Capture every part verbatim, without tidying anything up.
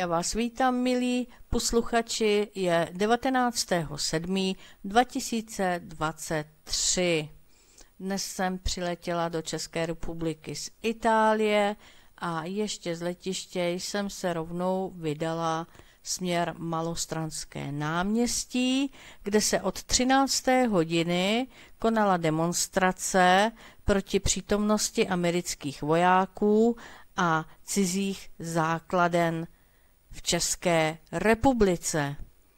Já vás vítám, milí posluchači, je devatenáctého sedmého dva tisíce dvacet tři. Dnes jsem přiletěla do České republiky z Itálie a ještě z letiště jsem se rovnou vydala směr Malostranské náměstí, kde se od třinácté hodiny konala demonstrace proti přítomnosti amerických vojáků a cizích základen v České republice.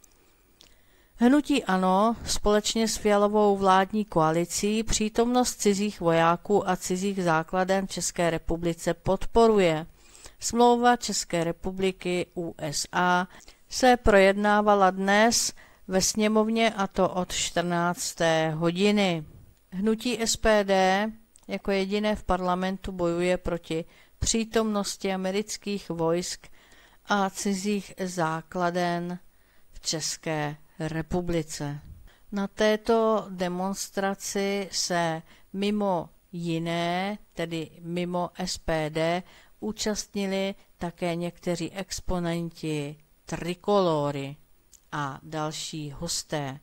Hnutí ANO společně s Fialovou vládní koalicí přítomnost cizích vojáků a cizích základen v České republice podporuje. Smlouva České republiky U S A se projednávala dnes ve sněmovně, a to od čtrnácté hodiny. Hnutí S P D jako jediné v parlamentu bojuje proti přítomnosti amerických vojsk a cizích základen v České republice. Na této demonstraci se mimo jiné, tedy mimo S P D, účastnili také někteří exponenti Trikolory a další hosté.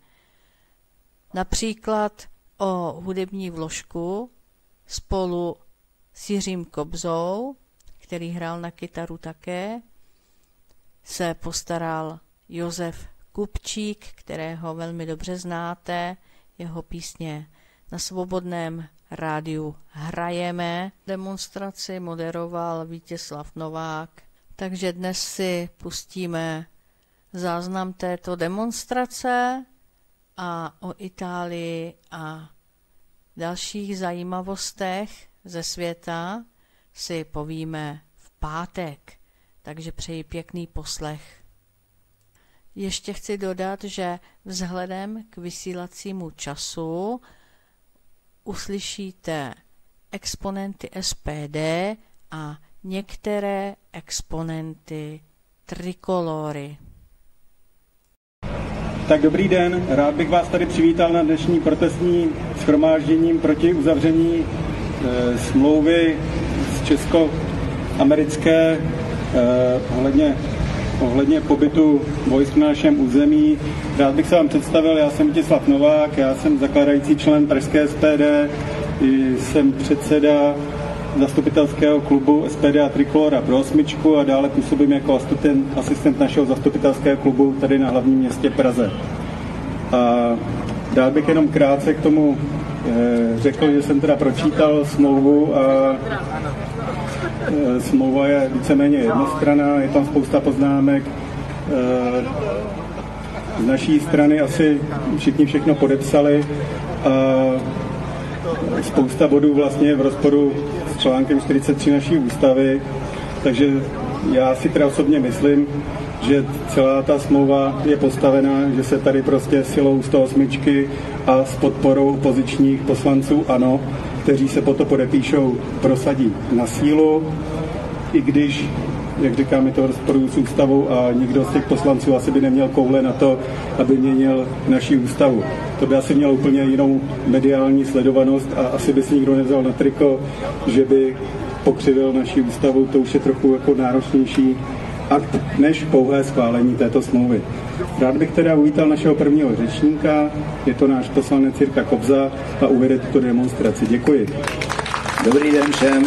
Například o hudební vložku spolu s Jiřím Kobzou, který hrál na kytaru také, se postaral Josef Kupčík, kterého velmi dobře znáte, jeho písně na Svobodném rádiu hrajeme. Demonstraci moderoval Vítězslav Novák, takže dnes si pustíme záznam této demonstrace a o Itálii a dalších zajímavostech ze světa si povíme v pátek, takže přeji pěkný poslech. Ještě chci dodat, že vzhledem k vysílacímu času uslyšíte exponenty S P D a některé exponenty Trikolory. Tak dobrý den, rád bych vás tady přivítal na dnešní protestní shromáždění proti uzavření e, smlouvy z česko-americké e, ohledně, ohledně pobytu vojsk na našem území. Rád bych se vám představil, já jsem Vítězslav Novák, já jsem zakladající člen pražské S P D, jsem předseda zastupitelského klubu S P D a Trikolora pro osmičku a dále působím jako asistent, asistent našeho zastupitelského klubu tady na hlavním městě Praze. A rád bych jenom krátce k tomu e, řekl, že jsem teda pročítal smlouvu a e, smlouva je víceméně jednostranná, je tam spousta poznámek. E, z naší strany asi všichni všechno podepsali a spousta bodů vlastně je v rozporu s článkem čtyřicet tři naší ústavy, takže já si teda osobně myslím, že celá ta smlouva je postavená, že se tady prostě silou sto osm a s podporou opozičních poslanců ANO, kteří se po to podepíšou, prosadí na sílu, i když, jak říkám, je to v rozporu s ústavou a nikdo z těch poslanců asi by neměl koule na to, aby měnil naši ústavu. To by asi mělo úplně jinou mediální sledovanost a asi by si nikdo nevzal na triko, že by pokřivil naši ústavu. To už je trochu jako náročnější akt než pouhé schválení této smlouvy. Rád bych teda uvítal našeho prvního řečníka, je to náš poslanec Jirka Kobza a uvede tuto demonstraci. Děkuji. Dobrý den všem.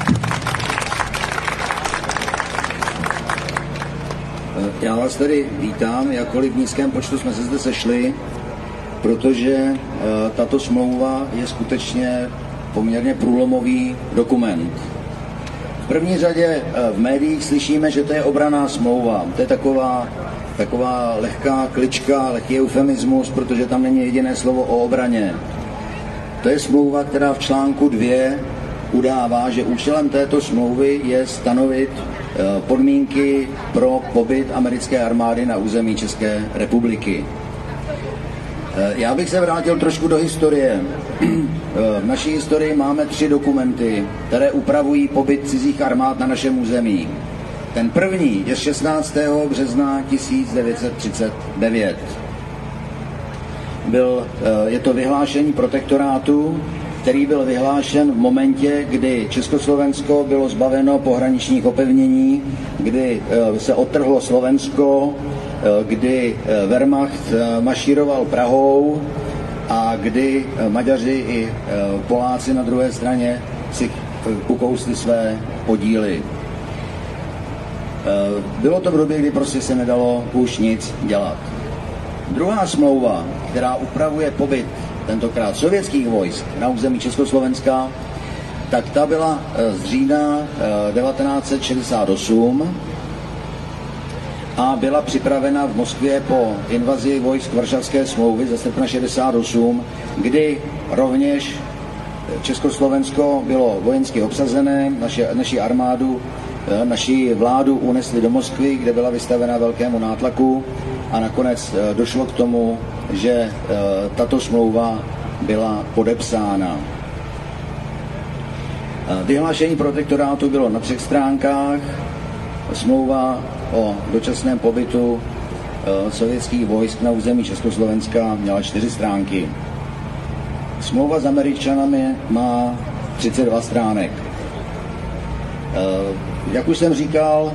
Já vás tady vítám, jakkoliv v nízkém počtu jsme se zde sešli, protože tato smlouva je skutečně poměrně průlomový dokument. V první řadě v médiích slyšíme, že to je obranná smlouva. To je taková, taková lehká klička, lehký eufemismus, protože tam není jediné slovo o obraně. To je smlouva, která v článku dvě udává, že účelem této smlouvy je stanovit podmínky pro pobyt americké armády na území České republiky. Já bych se vrátil trošku do historie. V naší historii máme tři dokumenty, které upravují pobyt cizích armád na našem území. Ten první je z šestnáctého března tisíc devět set třicet devět. Byl, je to vyhlášení protektorátu který byl vyhlášen v momentě, kdy Československo bylo zbaveno pohraničních opevnění, kdy se odtrhlo Slovensko, kdy Wehrmacht mašíroval Prahou a kdy Maďaři i Poláci na druhé straně si ukousli své podíly. Bylo to v době, kdy prostě se nedalo už nic dělat. Druhá smlouva, která upravuje pobyt tentokrát sovětských vojsk na území Československa, tak ta byla z října devatenáct set šedesát osm a byla připravena v Moskvě po invazi vojsk Varšavské smlouvy ze srpna šedesát osm, kdy rovněž Československo bylo vojensky obsazené, naše, naši armádu, naši vládu unesli do Moskvy, kde byla vystavena velkému nátlaku a nakonec došlo k tomu, že tato smlouva byla podepsána. Vyhlášení protektorátu bylo na třech stránkách, smlouva o dočasném pobytu sovětských vojsk na území Československa měla čtyři stránky. Smlouva s Američanami má třicet dva stránek. Jak už jsem říkal,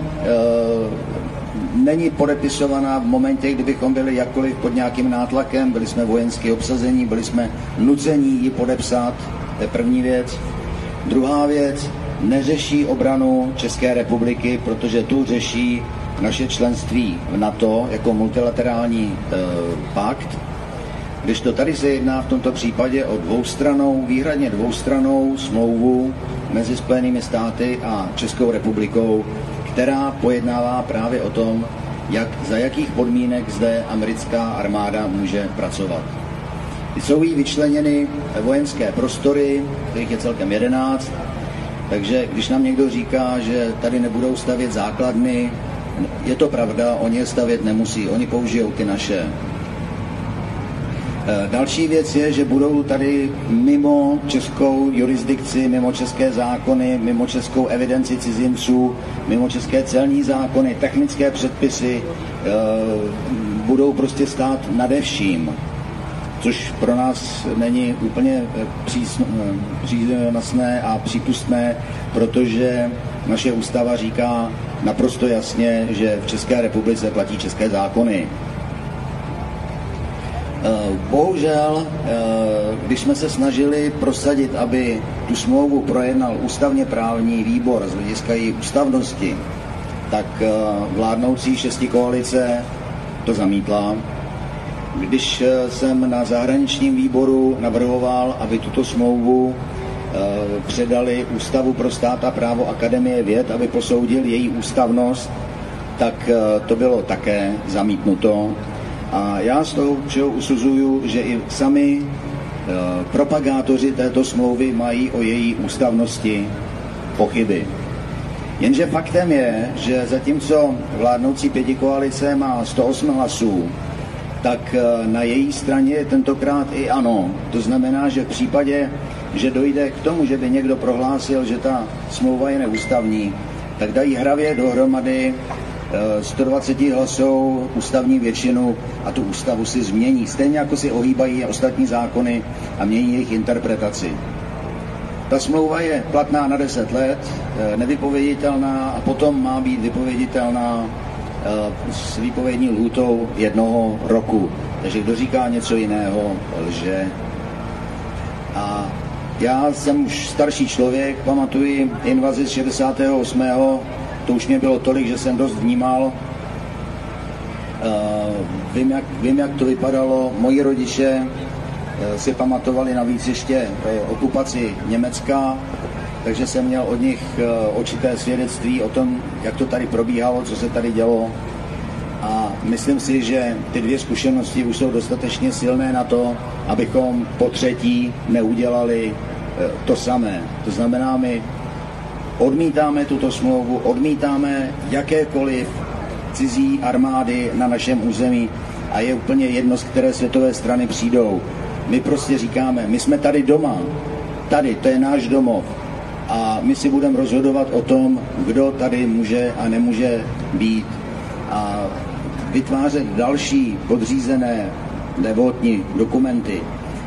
není podepisovaná v momentě, kdybychom byli jakkoliv pod nějakým nátlakem, byli jsme vojensky obsazení, byli jsme nuceni ji podepsat, to je první věc. Druhá věc, neřeší obranu České republiky, protože tu řeší naše členství v NATO jako multilaterální e, pakt, když to tady se jedná v tomto případě o dvoustrannou, výhradně dvoustrannou smlouvu mezi Spojenými státy a Českou republikou, která pojednává právě o tom, jak, za jakých podmínek zde americká armáda může pracovat. Jsou jí vyčleněny vojenské prostory, kterých je celkem jedenáct, takže když nám někdo říká, že tady nebudou stavět základny, je to pravda, oni je stavět nemusí, oni použijou ty naše. Další věc je, že budou tady mimo českou jurisdikci, mimo české zákony, mimo českou evidenci cizinců, mimo české celní zákony, technické předpisy, budou prostě stát nade vším, což pro nás není úplně přínosné a přípustné, protože naše ústava říká naprosto jasně, že v České republice platí české zákony. Bohužel, když jsme se snažili prosadit, aby tu smlouvu projednal ústavně právní výbor z hlediska její ústavnosti, tak vládnoucí šestikoalice to zamítla. Když jsem na zahraničním výboru navrhoval, aby tuto smlouvu předali Ústavu pro stát a právo Akademie věd, aby posoudil její ústavnost, tak to bylo také zamítnuto. A já z toho všeho usuzuju, že i sami propagátoři této smlouvy mají o její ústavnosti pochyby. Jenže faktem je, že zatímco vládnoucí pětikoalice má sto osm hlasů, tak na její straně je tentokrát i ANO. To znamená, že v případě, že dojde k tomu, že by někdo prohlásil, že ta smlouva je neústavní, tak dají hravě dohromady sto dvacet hlasů ústavní většinu a tu ústavu si změní. Stejně jako si ohýbají ostatní zákony a mění jejich interpretaci. Ta smlouva je platná na deset let, nevypověditelná a potom má být vypověditelná s výpovědní lhůtou jednoho roku. Takže kdo říká něco jiného, lže. A já jsem už starší člověk, pamatuji invazi z šedesátého osmého To už mě bylo tolik, že jsem dost vnímal. Vím jak, vím, jak to vypadalo. Moji rodiče si pamatovali navíc ještě okupaci Německa, takže jsem měl od nich určité svědectví o tom, jak to tady probíhalo, co se tady dělo. A myslím si, že ty dvě zkušenosti už jsou dostatečně silné na to, abychom po třetí neudělali to samé. To znamená, my odmítáme tuto smlouvu, odmítáme jakékoliv cizí armády na našem území a je úplně jedno, z které světové strany přijdou. My prostě říkáme, my jsme tady doma, tady, to je náš domov a my si budeme rozhodovat o tom, kdo tady může a nemůže být a vytvářet další podřízené devotní dokumenty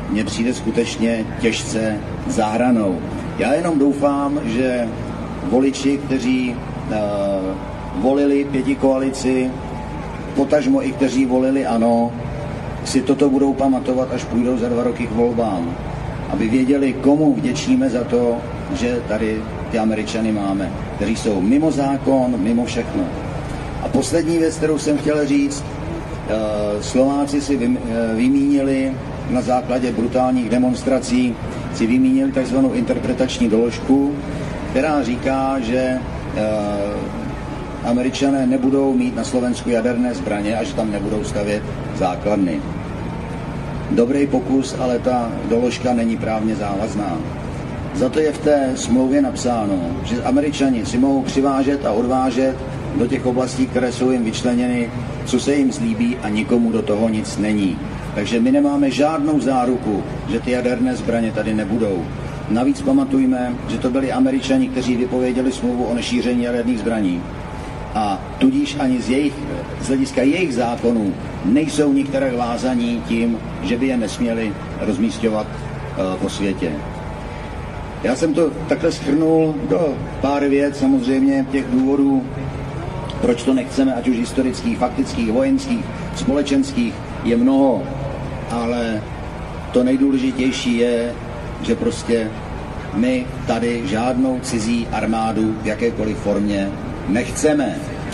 mně přijde skutečně těžce za hranou. Já jenom doufám, že voliči, kteří uh, volili pětikoalici, potažmo i kteří volili ANO, si toto budou pamatovat, až půjdou za dva roky k volbám. Aby věděli, komu vděčíme za to, že tady ty Američany máme, kteří jsou mimo zákon, mimo všechno. A poslední věc, kterou jsem chtěl říct, Slováci si vymínili na základě brutálních demonstrací, si vymínili takzvanou interpretační doložku, která říká, že Američané nebudou mít na Slovensku jaderné zbraně a že tam nebudou stavět základny. Dobrý pokus, ale ta doložka není právně závazná. Za to je v té smlouvě napsáno, že Američani si mohou přivážet a odvážet do těch oblastí, které jsou jim vyčleněny, co se jim zlíbí a nikomu do toho nic není. Takže my nemáme žádnou záruku, že ty jaderné zbraně tady nebudou. Navíc pamatujme, že to byli Američani, kteří vypověděli smlouvu o nešíření jaderných zbraní. A tudíž ani z, jejich, z hlediska jejich zákonů nejsou některé vázaní tím, že by je nesměli rozmísťovat uh, po světě. Já jsem to takhle shrnul do pár věc, samozřejmě těch důvodů, proč to nechceme, ať už historických, faktických, vojenských, společenských, je mnoho, ale to nejdůležitější je, že prostě my tady žádnou cizí armádu v jakékoliv formě nechceme.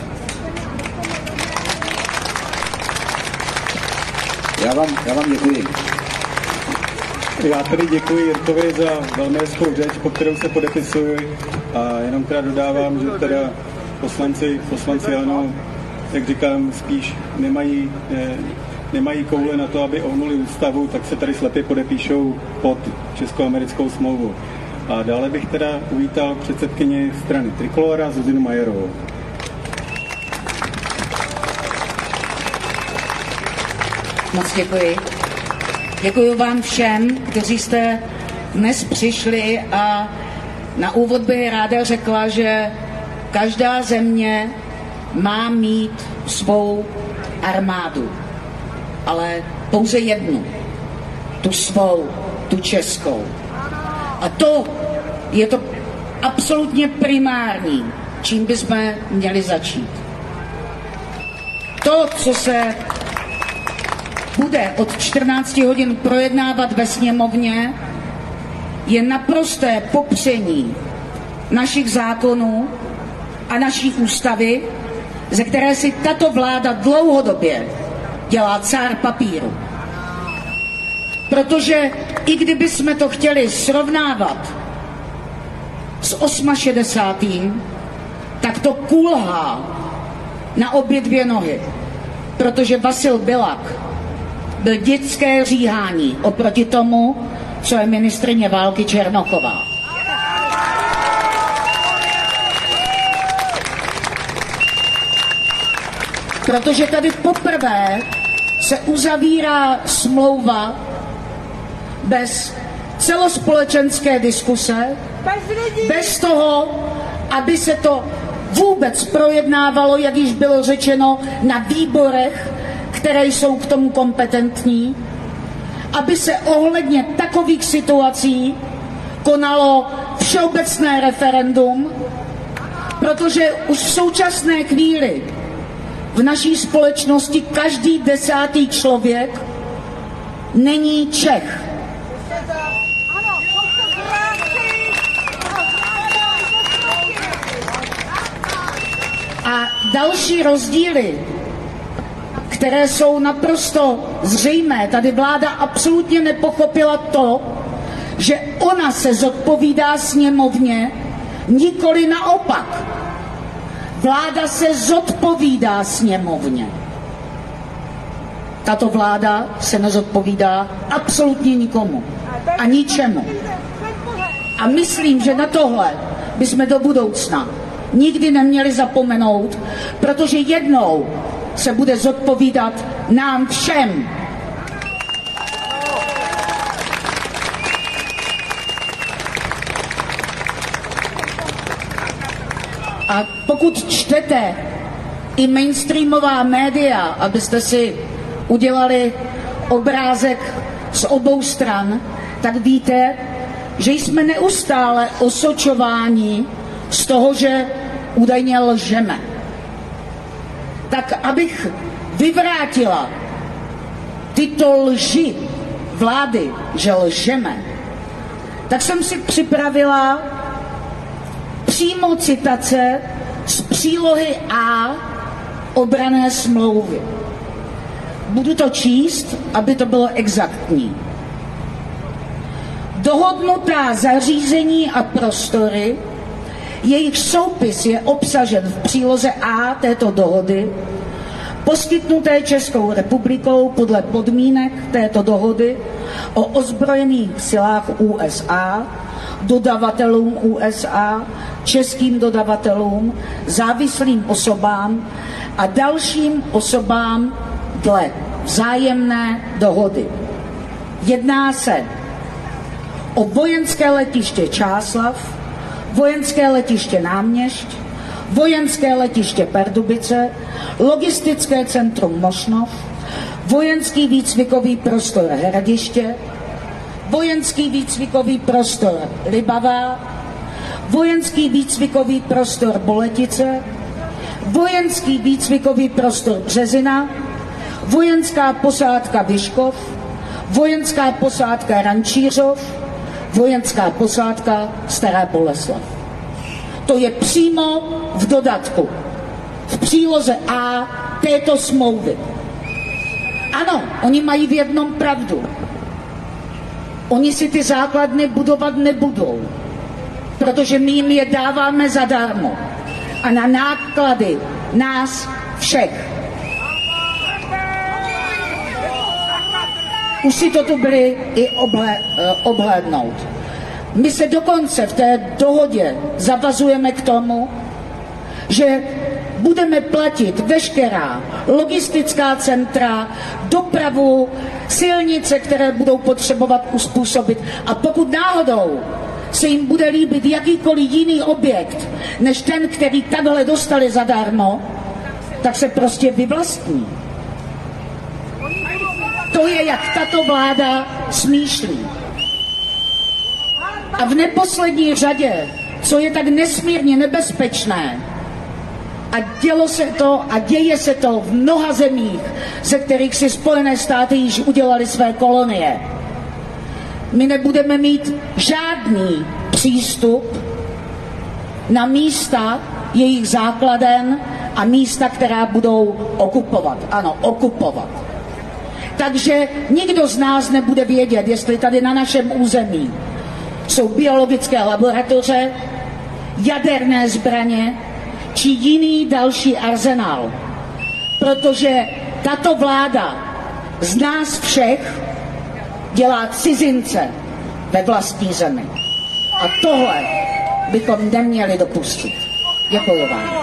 Já vám, já vám děkuji. Já tady děkuji Jirkovi za velmi hezkou řeč, po kterou se podepisuji, a jenom teda dodávám, že teda poslanci, poslanci ANO, jak říkám, spíš nemají, ne, nemají koule na to, aby ohnuli ústavu, tak se tady slepě podepíšou pod česko-americkou smlouvu. A dále bych teda uvítal předsedkyni strany Trikolora Zuzinu Majerovou. Moc děkuji. Děkuji vám všem, kteří jste dnes přišli, a na úvod bych ráda řekla, že každá země má mít svou armádu, ale pouze jednu, tu svou, tu českou. A to je to absolutně primární, čím bychom měli začít. To, co se bude od čtrnácti hodin projednávat ve sněmovně, je naprosté popření našich zákonů a naší ústavy, ze které si tato vláda dlouhodobě dělá cár papíru. Protože i kdyby jsme to chtěli srovnávat s šedesátým osmým, tak to kulhá na obě dvě nohy. Protože Vasil Bilak byl dětské říhání oproti tomu, co je ministryně války Černochová. Protože tady poprvé se uzavírá smlouva bez celospolečenské diskuse, bez toho, aby se to vůbec projednávalo, jak již bylo řečeno, na výborech, které jsou k tomu kompetentní, aby se ohledně takových situací konalo všeobecné referendum, protože už v současné chvíli v naší společnosti každý desátý člověk není Čech. A další rozdíly, které jsou naprosto zřejmé, tady vláda absolutně nepochopila to, že ona se zodpovídá sněmovně, nikoli naopak. Vláda se zodpovídá sněmovně. Tato vláda se nezodpovídá absolutně nikomu a ničemu. A myslím, že na tohle bychom do budoucna nikdy neměli zapomenout, protože jednou se bude zodpovídat nám všem. A pokud čtete i mainstreamová média, abyste si udělali obrázek z obou stran, tak víte, že jsme neustále osočováni z toho, že údajně lžeme. Tak abych vyvrátila tyto lži vlády, že lžeme, tak jsem si připravila přímo citace z přílohy A obranné smlouvy. Budu to číst, aby to bylo exaktní. Dohodnutá zařízení a prostory, jejich soupis je obsažen v příloze A této dohody, poskytnuté Českou republikou podle podmínek této dohody o ozbrojených silách U S A, dodavatelům U S A, českým dodavatelům, závislým osobám a dalším osobám dle vzájemné dohody. Jedná se o vojenské letiště Čáslav, vojenské letiště Náměšť, vojenské letiště Pardubice, logistické centrum Mošnov, vojenský výcvikový prostor Hradiště, vojenský výcvikový prostor Libavá, vojenský výcvikový prostor Boletice, vojenský výcvikový prostor Březina, vojenská posádka Vyškov, vojenská posádka Rančířov, vojenská posádka Stará Boleslav. To je přímo v dodatku, v příloze A této smlouvy. Ano, oni mají v jednom pravdu. Oni si ty základny budovat nebudou, protože my jim je dáváme zadarmo a na náklady nás všech. Už si to tu byli i oblé, obhlédnout. My se dokonce v té dohodě zavazujeme k tomu, že budeme platit veškerá logistická centra, dopravu, silnice, které budou potřebovat uspůsobit. A pokud náhodou se jim bude líbit jakýkoliv jiný objekt, než ten, který takhle dostali zadarmo, tak se prostě vyvlastní. To je, jak tato vláda smýšlí. A v neposlední řadě, co je tak nesmírně nebezpečné, a dělo se to a děje se to v mnoha zemích, ze kterých si Spojené státy již udělali své kolonie. My nebudeme mít žádný přístup na místa jejich základen a místa, která budou okupovat. Ano, okupovat. Takže nikdo z nás nebude vědět, jestli tady na našem území jsou biologické laboratoře, jaderné zbraně či jiný další arzenál. Protože tato vláda z nás všech dělá cizince ve vlastní zemi. A tohle bychom neměli dopustit. Děkuji vám.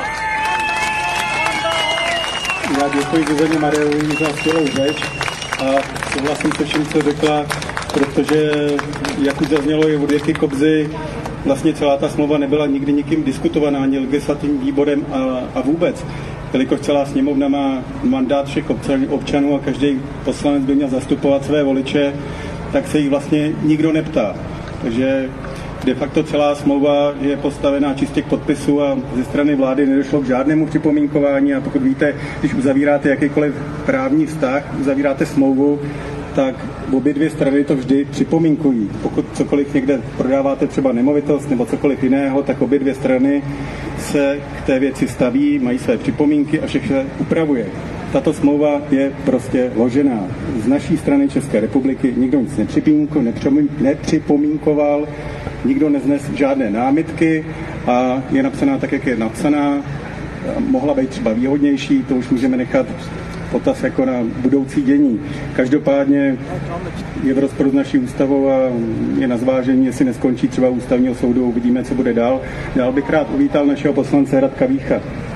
Já děkuji Zuzaně Mareovi za skvělou řeč a souhlasím se vším, co řekla, protože, jak už zaznělo i od Jirky Kobzy, vlastně celá ta smlouva nebyla nikdy nikým diskutovaná, ani legislativním výborem a, a vůbec. Jelikož celá sněmovna má mandát všech občanů a každý poslanec by měl zastupovat své voliče, tak se jich vlastně nikdo neptá. Takže de facto celá smlouva je postavená čistě k podpisu a ze strany vlády nedošlo k žádnému připomínkování a pokud víte, když uzavíráte jakýkoliv právní vztah, uzavíráte smlouvu, tak obě dvě strany to vždy připomínkují. Pokud cokoliv někde prodáváte třeba nemovitost nebo cokoliv jiného, tak obě dvě strany se k té věci staví, mají své připomínky a všechno upravuje. Tato smlouva je prostě ložená. Z naší strany České republiky nikdo nic nepřipomínkoval, nikdo neznes žádné námitky a je napsaná tak, jak je napsaná. Mohla být třeba výhodnější, to už můžeme nechat potaz jako na budoucí dění. Každopádně je v rozporu s naší ústavou a je na zvážení, jestli neskončí třeba ústavního soudu, uvidíme, co bude dál. Dál bych rád uvítal našeho poslance Radka Vícha.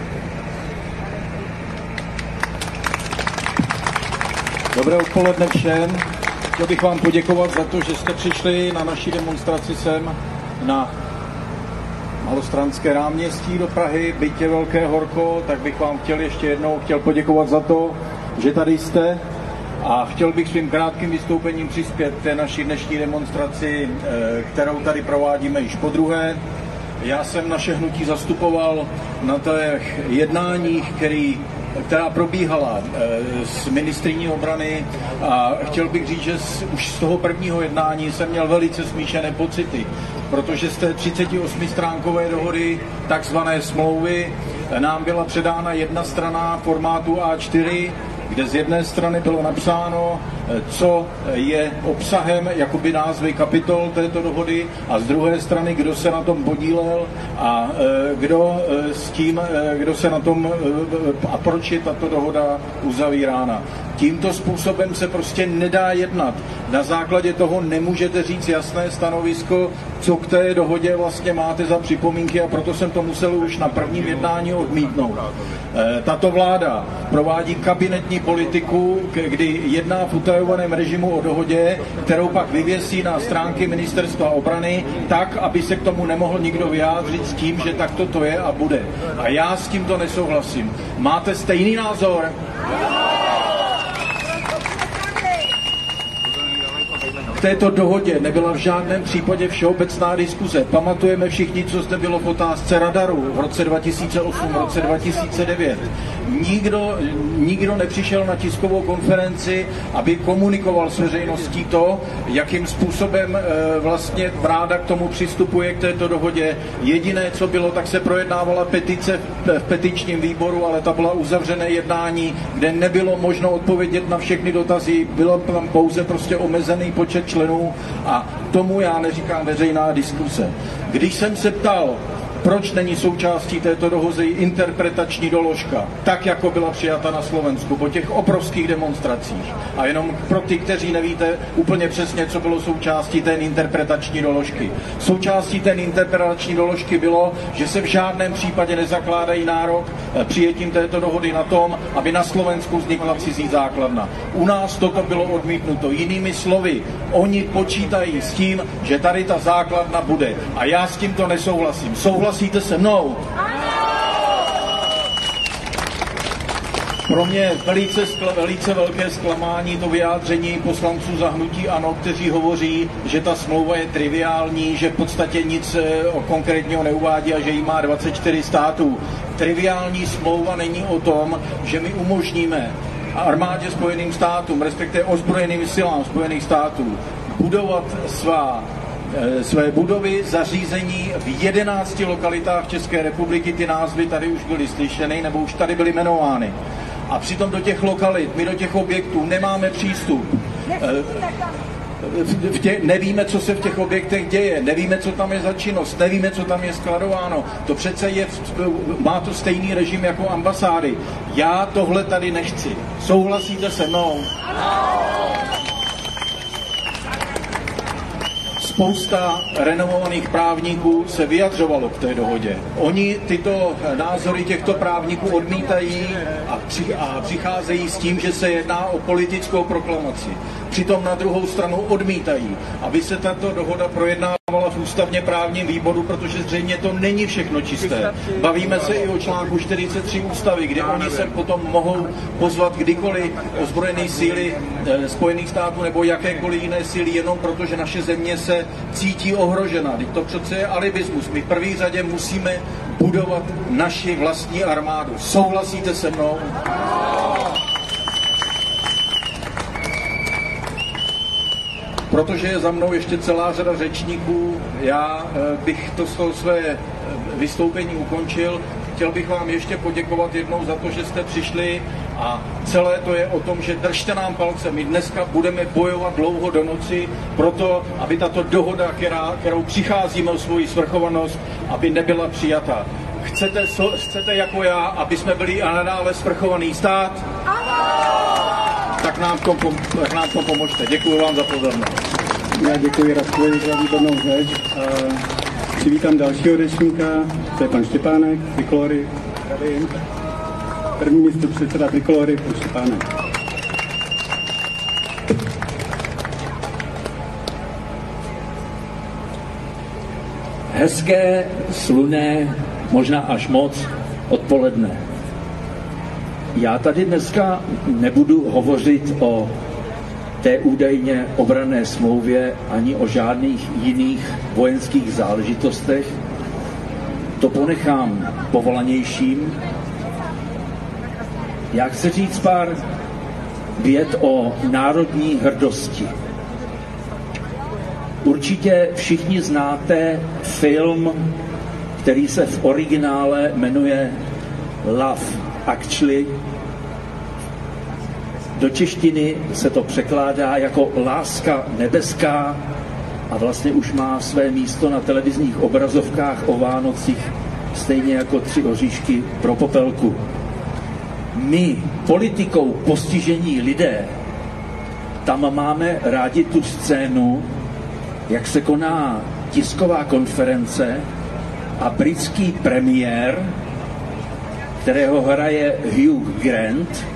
Dobré odpoledne všem. Chtěl bych vám poděkovat za to, že jste přišli na naší demonstraci sem na Malostranské náměstí do Prahy, byť je velké horko, tak bych vám chtěl ještě jednou chtěl poděkovat za to, že tady jste a chtěl bych svým krátkým vystoupením přispět k té naší dnešní demonstraci, kterou tady provádíme již podruhé. Já jsem naše hnutí zastupoval na těch jednáních, který, která probíhala s ministryní obrany, a chtěl bych říct, že z, už z toho prvního jednání jsem měl velice smíšené pocity, protože z té třicetiosmistránkové dohody, takzvané smlouvy, nám byla předána jedna strana formátu á čtyři, kde z jedné strany bylo napsáno, co je obsahem, jakoby názvy kapitol této dohody, a z druhé strany, kdo se na tom podílel a kdo s tím, kdo se na tom a proč je tato dohoda uzavírána. Tímto způsobem se prostě nedá jednat. Na základě toho nemůžete říct jasné stanovisko, co k té dohodě vlastně máte za připomínky, a proto jsem to musel už na prvním jednání odmítnout. Tato vláda provádí kabinetní politiku, kdy jedná v utajovaném režimu o dohodě, kterou pak vyvěsí na stránky Ministerstva obrany tak, aby se k tomu nemohl nikdo vyjádřit s tím, že takto to je a bude. A já s tímto nesouhlasím. Máte stejný názor? V této dohodě nebyla v žádném případě všeobecná diskuze. Pamatujeme všichni, co zde bylo v otázce radaru v roce dva tisíce osm, v roce dva tisíce devět. Nikdo, nikdo nepřišel na tiskovou konferenci, aby komunikoval s veřejností to, jakým způsobem e, vlastně vláda k tomu přistupuje, k této dohodě. Jediné, co bylo, tak se projednávala petice v, v petičním výboru, ale ta byla uzavřené jednání, kde nebylo možno odpovědět na všechny dotazy, bylo tam pouze prostě omezený počet členů, a tomu já neříkám veřejná diskuse. Když jsem se ptal, proč není součástí této dohody interpretační doložka, tak jako byla přijata na Slovensku po těch obrovských demonstracích. A jenom pro ty, kteří nevíte úplně přesně, co bylo součástí té interpretační doložky. Součástí té interpretační doložky bylo, že se v žádném případě nezakládají nárok přijetím této dohody na tom, aby na Slovensku vznikla cizí základna. U nás toto bylo odmítnuto. Jinými slovy, oni počítají s tím, že tady ta základna bude. A já s tímto nesouhlasím. Souhlasím Souhlasíte se mnou? Pro mě velice, skla, velice velké zklamání to vyjádření poslanců za hnutí ANO, kteří hovoří, že ta smlouva je triviální, že v podstatě nic konkrétního neuvádí a že jí má dvacet čtyři států. Triviální smlouva není o tom, že my umožníme armádě Spojeným státům, respektive ozbrojeným silám Spojených států, budovat svá své budovy, zařízení v jedenácti lokalitách České republiky. Ty názvy tady už byly slyšeny, nebo už tady byly jmenovány. A přitom do těch lokalit, my do těch objektů nemáme přístup. V tě, nevíme, co se v těch objektech děje, nevíme, co tam je za činnost, nevíme, co tam je skladováno. To přece je, má to stejný režim jako ambasády. Já tohle tady nechci. Souhlasíte se mnou? Spousta renomovaných právníků se vyjadřovalo k té dohodě. Oni tyto názory těchto právníků odmítají a, při, a přicházejí s tím, že se jedná o politickou proklamaci. Přitom na druhou stranu odmítají, aby se tato dohoda projednávala v ústavně právním výboru, protože zřejmě to není všechno čisté. Bavíme se i o článku čtyřicet tři ústavy, kde oni se potom mohou pozvat kdykoliv ozbrojené síly eh, Spojených států nebo jakékoliv jiné síly, jenom protože naše země se cítí ohrožena. Teď to přece je alibismus. My v první řadě musíme budovat naši vlastní armádu. Souhlasíte se mnou? Protože je za mnou ještě celá řada řečníků, já bych to z toho své vystoupení ukončil. Chtěl bych vám ještě poděkovat jednou za to, že jste přišli, a celé to je o tom, že držte nám palce. My dneska budeme bojovat dlouho do noci proto, aby tato dohoda, která, kterou přicházíme o svoji svrchovanost, aby nebyla přijata. Chcete, so, chcete jako já, aby jsme byli a nadále svrchovaný stát? Tak nám, tom, tak nám tom pomožte. Děkuji vám za pozornost. Já děkuji Radkovi za výbornou řeč. Přivítám dalšího řečníka, to je pan Štěpánek, Trikolory. Tady. První místo předseda Trikolory, pan Štěpánek. Hezké, slunné, možná až moc odpoledne. Já tady dneska nebudu hovořit o té údajně obranné smlouvě ani o žádných jiných vojenských záležitostech. To ponechám povolanějším. Já chci říct pár vět o národní hrdosti. Určitě všichni znáte film, který se v originále jmenuje Love Actually. Do češtiny se to překládá jako Láska nebeská a vlastně už má své místo na televizních obrazovkách o Vánocích, stejně jako Tři oříšky pro popelku. My, politikou postižení lidé, tam máme rádi tu scénu, jak se koná tisková konference a britský premiér, kterého hraje Hugh Grant,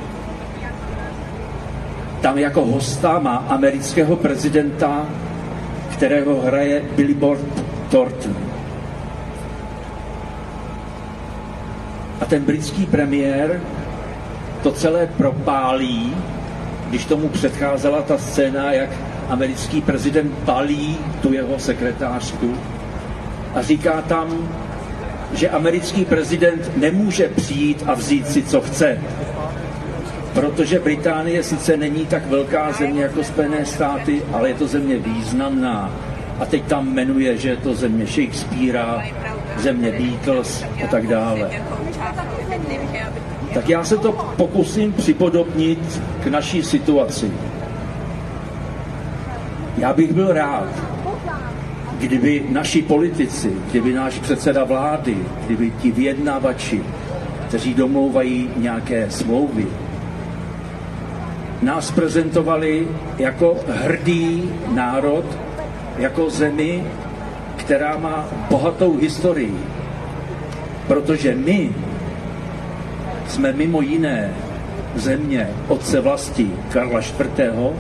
tam jako hosta má amerického prezidenta, kterého hraje Billy Bob Thornton. A ten britský premiér to celé propálí, když tomu předcházela ta scéna, jak americký prezident balí tu jeho sekretářku a říká tam, že americký prezident nemůže přijít a vzít si, co chce. Protože Británie sice není tak velká země jako Spojené státy, ale je to země významná. A teď tam jmenuje, že je to země Shakespearea, země Beatles a tak dále. Tak já se to pokusím připodobnit k naší situaci. Já bych byl rád, kdyby naši politici, kdyby náš předseda vlády, kdyby ti vyjednávači, kteří domlouvají nějaké smlouvy, nás prezentovali jako hrdý národ, jako zemi, která má bohatou historii. Protože my jsme mimo jiné země otce vlasti Karla čtvrtého.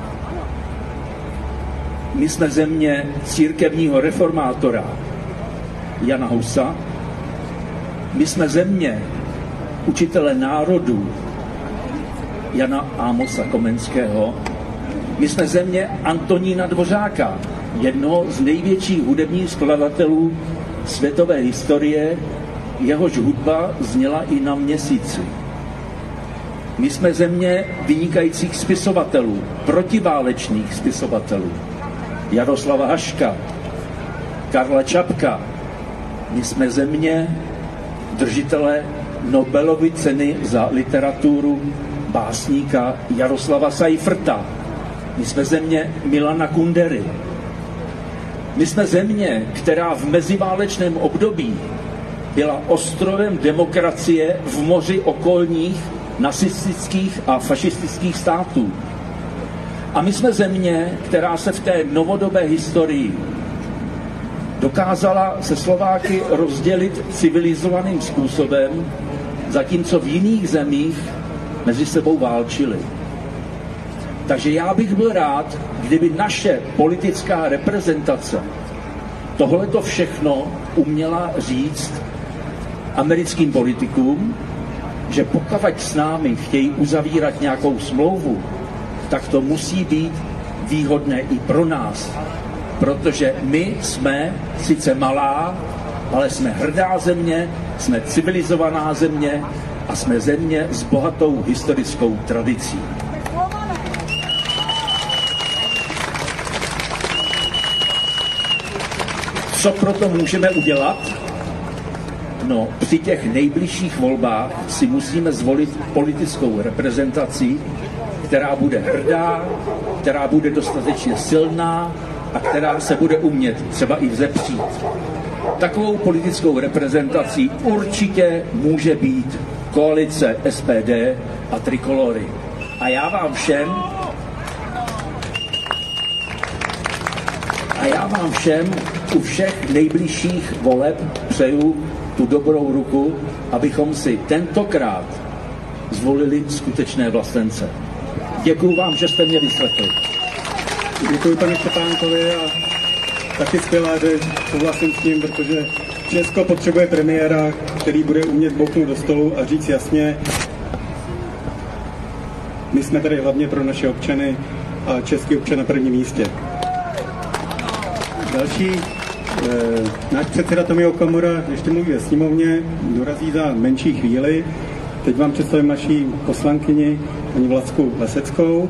My jsme země církevního reformátora Jana Husa. My jsme země učitele národů Jana Ámosa Komenského. My jsme země Antonína Dvořáka, jednoho z největších hudebních skladatelů světové historie, jehož hudba zněla i na Měsíci. My jsme země vynikajících spisovatelů, protiválečných spisovatelů. Jaroslava Haška, Karla Čapka. My jsme země držitele Nobelovy ceny za literaturu básníka Jaroslava Seifferta. My jsme země Milana Kundery. My jsme země, která v meziválečném období byla ostrovem demokracie v moři okolních nacistických a fašistických států. A my jsme země, která se v té novodobé historii dokázala se Slováky rozdělit civilizovaným způsobem, zatímco v jiných zemích mezi sebou válčili. Takže já bych byl rád, kdyby naše politická reprezentace tohleto všechno uměla říct americkým politikům, že pokud s námi chtějí uzavírat nějakou smlouvu, tak to musí být výhodné i pro nás. Protože my jsme sice malá, ale jsme hrdá země, jsme civilizovaná země a jsme země s bohatou historickou tradicí. Co proto můžeme udělat? No, při těch nejbližších volbách si musíme zvolit politickou reprezentaci, která bude hrdá, která bude dostatečně silná a která se bude umět třeba i vzepřít. Takovou politickou reprezentací určitě může být koalice S P D a Trikolory. A já vám všem a já vám všem u všech nejbližších voleb přeju tu dobrou ruku, abychom si tentokrát zvolili skutečné vlastence. Děkuju vám, že jste mě vyslechli. Děkuji panu Štěpánkovi a taky skvělé, že souhlasím s tím, protože Česko potřebuje premiéra, který bude umět bouchnout do stolu a říct jasně, my jsme tady hlavně pro naše občany a český občan na prvním místě. Další, e, náš předseda Tomio Okamura ještě mluví ve sněmovně, dorazí za menší chvíli. Teď vám představím naší poslankyni, paní Vladku Leseckou.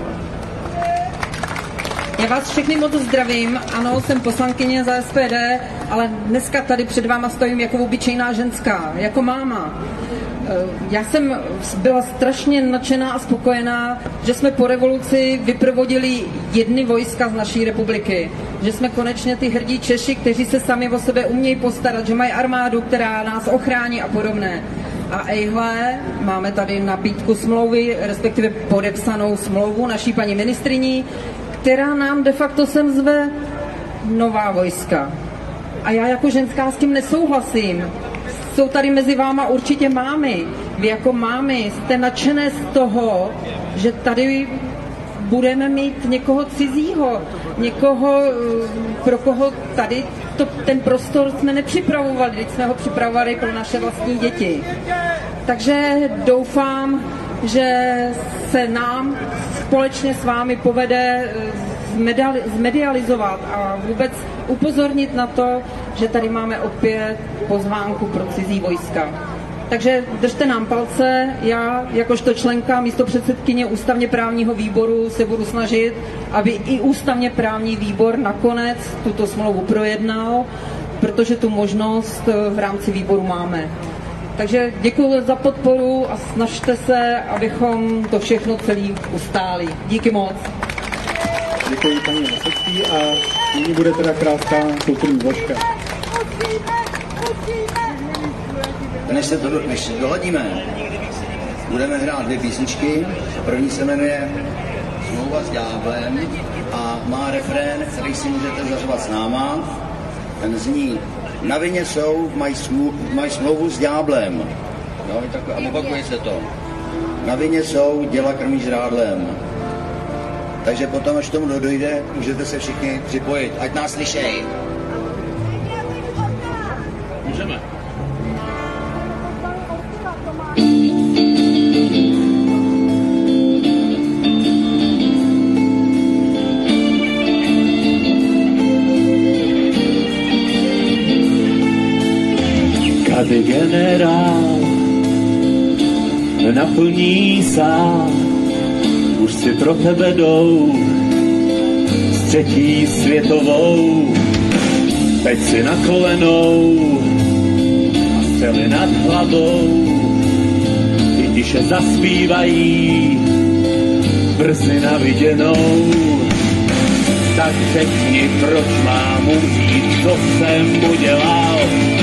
Já vás všechny moc zdravím, ano, jsem poslankyně za S P D, ale dneska tady před váma stojím jako obyčejná ženská, jako máma. Já jsem byla strašně nadšená a spokojená, že jsme po revoluci vyprovodili jedny vojska z naší republiky. Že jsme konečně ty hrdí Češi, kteří se sami o sebe umějí postarat, že mají armádu, která nás ochrání a podobné. A ejhle, máme tady nabídku smlouvy, respektive podepsanou smlouvu naší paní ministryní, která nám de facto sem zve nová vojska. A já jako ženská s tím nesouhlasím. Jsou tady mezi váma určitě mámy. Vy jako mámy jste nadšené z toho, že tady budeme mít někoho cizího, někoho, pro koho tady to, ten prostor jsme nepřipravovali, teď jsme ho připravovali pro naše vlastní děti. Takže doufám, že se nám společně s vámi povede zmedializovat a vůbec upozornit na to, že tady máme opět pozvánku pro cizí vojska. Takže držte nám palce, já jakožto členka místopředsedkyně ústavně právního výboru se budu snažit, aby i ústavně právní výbor nakonec tuto smlouvu projednal, protože tu možnost v rámci výboru máme. Takže děkuji za podporu a snažte se, abychom to všechno celý ustáli. Díky moc. Děkuji paní Lesecký a nyní bude teda krátká kulturní vložka. Než se, to, než se doladíme, budeme hrát dvě písničky. První se jmenuje Smlouva s ďáblem a má refrén, který si můžete zařvat s náma. Ten zní: Na vině jsou, mají, smlu, mají smlouvu s ďáblem. Jo, a opakuje se to. Na vině jsou, děla krmí žrádlem. Takže potom, až tomu dojde, můžete se všichni připojit. Ať nás slyšej. Můžeme. Kady generál naplní sám, už si pro tebe jdou s třetí světovou. Teď si na kolenou a střely nad hlavou i tiše zaspívají brzy na viděnou. Tak řekni, proč mám umřít, co jsem udělal,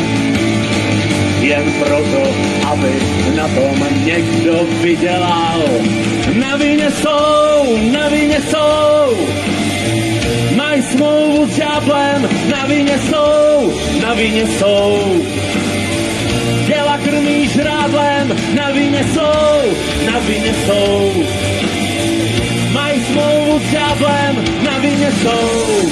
jen proto, aby na tom někdo vydělal. Na vině jsou, na vině jsou, mají smlouvu s ďáblem. Na vině jsou, na vině jsou, děla krmí žrádlem. Na vině jsou, na vině jsou, mají smlouvu s ďáblem. Na vině jsou.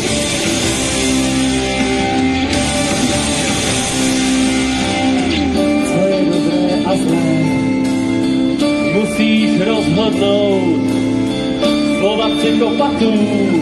A zlé musíš rozhodnout, slova psychopatů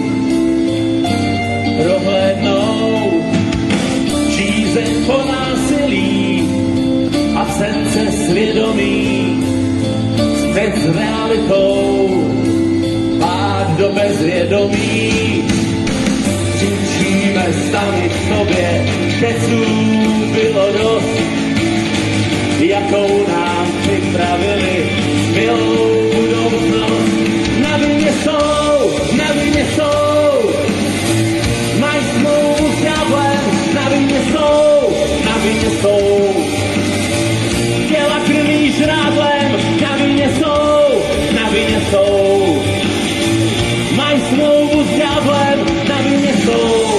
prohlédnout, žízeň po násilí, absence svědomí, střet s realitou, pád do bezvědomí. Křičíme sami v sobě, keců bylo dost, jakou nám připravili milou budoucnost. Na vině jsou, na vině jsou, mají smlouvu s ďáblem. Na vině jsou, na vině jsou, děla krví žrádlem. Na vině jsou, na vině jsou, mají smlouvu s ďáblem. Na vině jsou.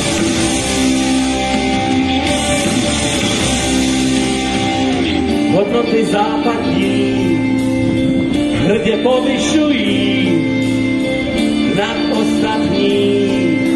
Hodnoty západní hrdě povyšují nad ostatní.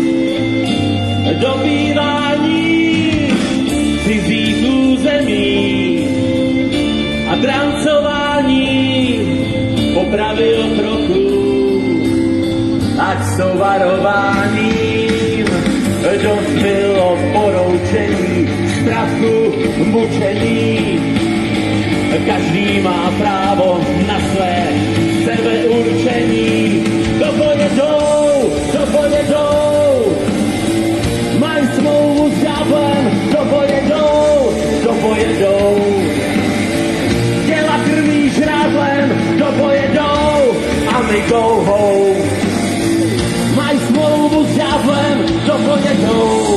Dobývání cizích území a drancování popravil trochu ať jsou varováním. Dost bylo poroučení, strachu, mučení. Každý má právo na své sebeurčení. Do boje jdou, do boje jdou, mají smlouvu s ďáblem. Do boje jdou, do boje jdou, těla krví žrádlem. Do boje jdou a my go home. Mají smlouvu s ďáblem, do boje jdou.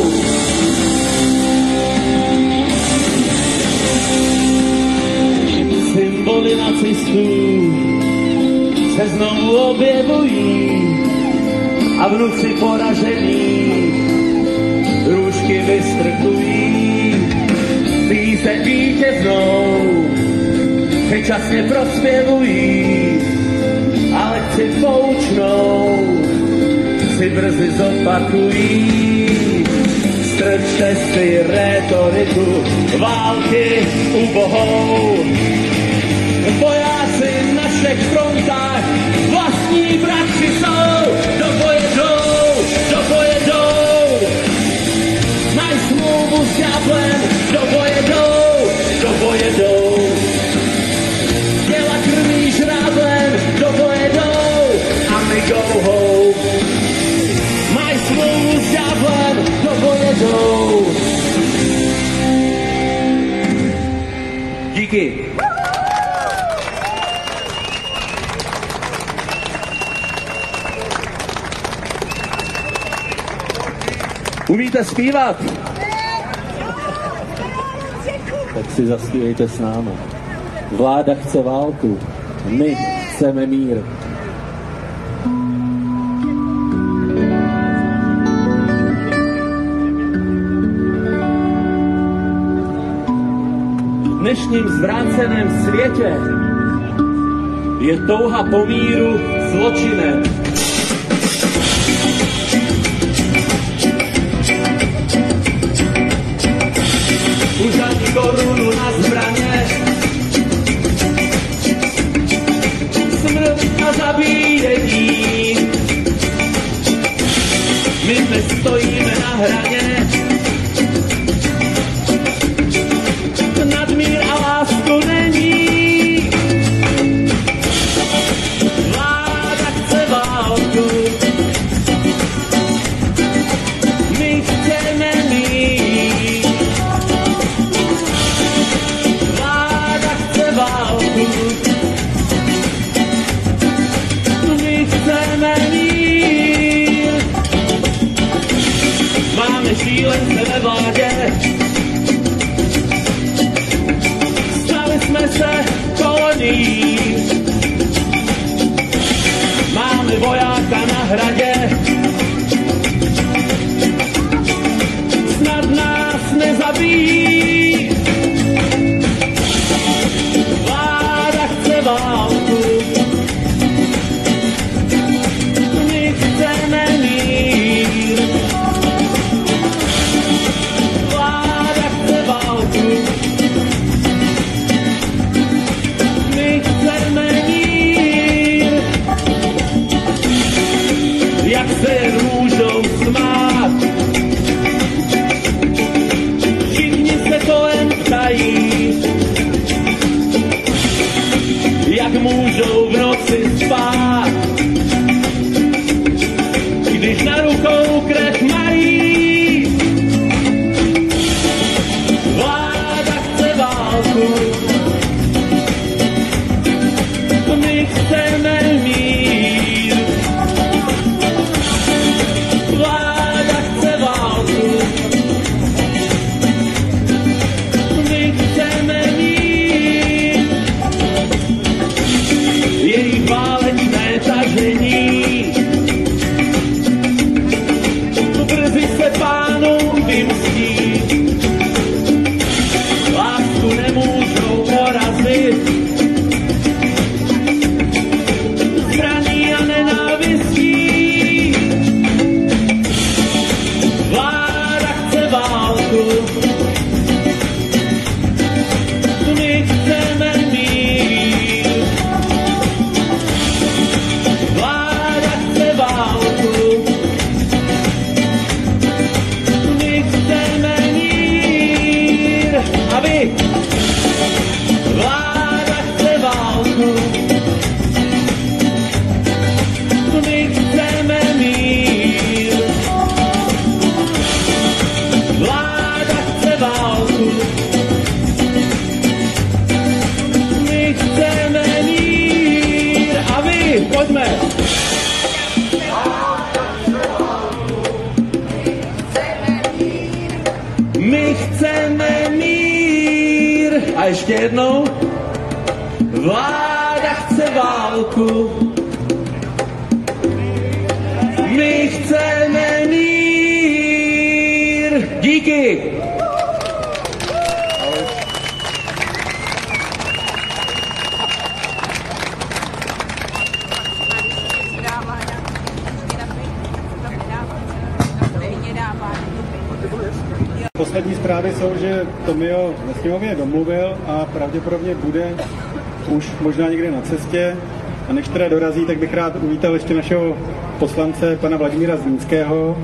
Symboly nacistů se znovu objevují a vnuci poražení růžky vystrkují. Píseň vítěznou si časně prospěvují, ale chci poučnou si brzy zopakují. Strčte si rétoriku války ubohou. Vojáci na všech frontách vlastní bratři jsou. Do boje jdou, do boje jdou, mají smlouvu s ďáblem. Do boje jdou, do boje jdou, těla krví žrádlem. Do boje jdou a my go home. Mají smlouvu s ďáblem, do boje jdou. Díky. Umíte zpívat? Tak si zaspívejte s námi. Vláda chce válku, my chceme mír. V dnešním zvráceném světě je touha po míru zločinem. Už ani korunu na zbraně, smrt a zabíjení. My dnes stojíme na hraně, nad mír a lásku není. Vláda chce válku, my chceme mír. Vláda chce válku, my chceme mír. Máme šílence ve vládě, jsme se kolonií. Máme vojáka na hradě, snad nás nezabijí. Vláda chce válku, my chceme mír. Vláda chce válku, jak se můžou smát. Všichni se kolem ptají, jak můžou v noci spát, když na rukou krev mají. Vláda chce válku, my chceme mír. Vláda chce válku, my chceme mír. Jejich válečná díky, pojďme. My chceme mír. A ještě jednou. Vláda chce válku. My chceme mír. Díky. Poslední zprávy jsou, že Tomio ve sněmovně domluvil a pravděpodobně bude už možná někde na cestě. A než teda dorazí, tak bych rád uvítal ještě našeho poslance, pana Vladimíra Zlínského.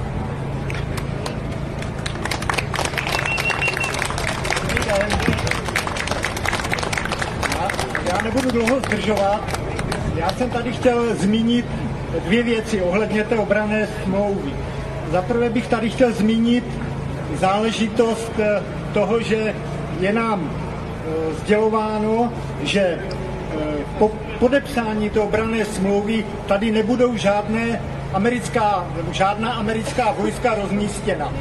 Já nebudu dlouho zdržovat. Já jsem tady chtěl zmínit dvě věci ohledně té obranné smlouvy. Za prvé bych tady chtěl zmínit záležitost toho, že je nám sdělováno, že po podepsání té obranné smlouvy tady nebudou žádné americká, žádná americká vojska rozmístěna.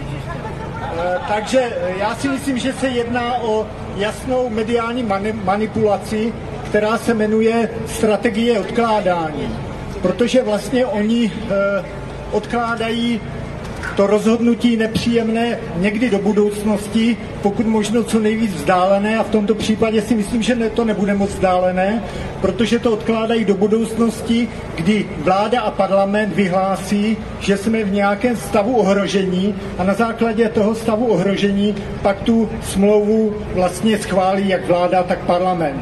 Takže já si myslím, že se jedná o jasnou mediální manipulaci, která se jmenuje strategie odkládání. Protože vlastně oni odkládají to rozhodnutí nepříjemné někdy do budoucnosti, pokud možno co nejvíc vzdálené, a v tomto případě si myslím, že ne, to nebude moc vzdálené, protože to odkládají do budoucnosti, kdy vláda a parlament vyhlásí, že jsme v nějakém stavu ohrožení a na základě toho stavu ohrožení pak tu smlouvu vlastně schválí jak vláda, tak parlament.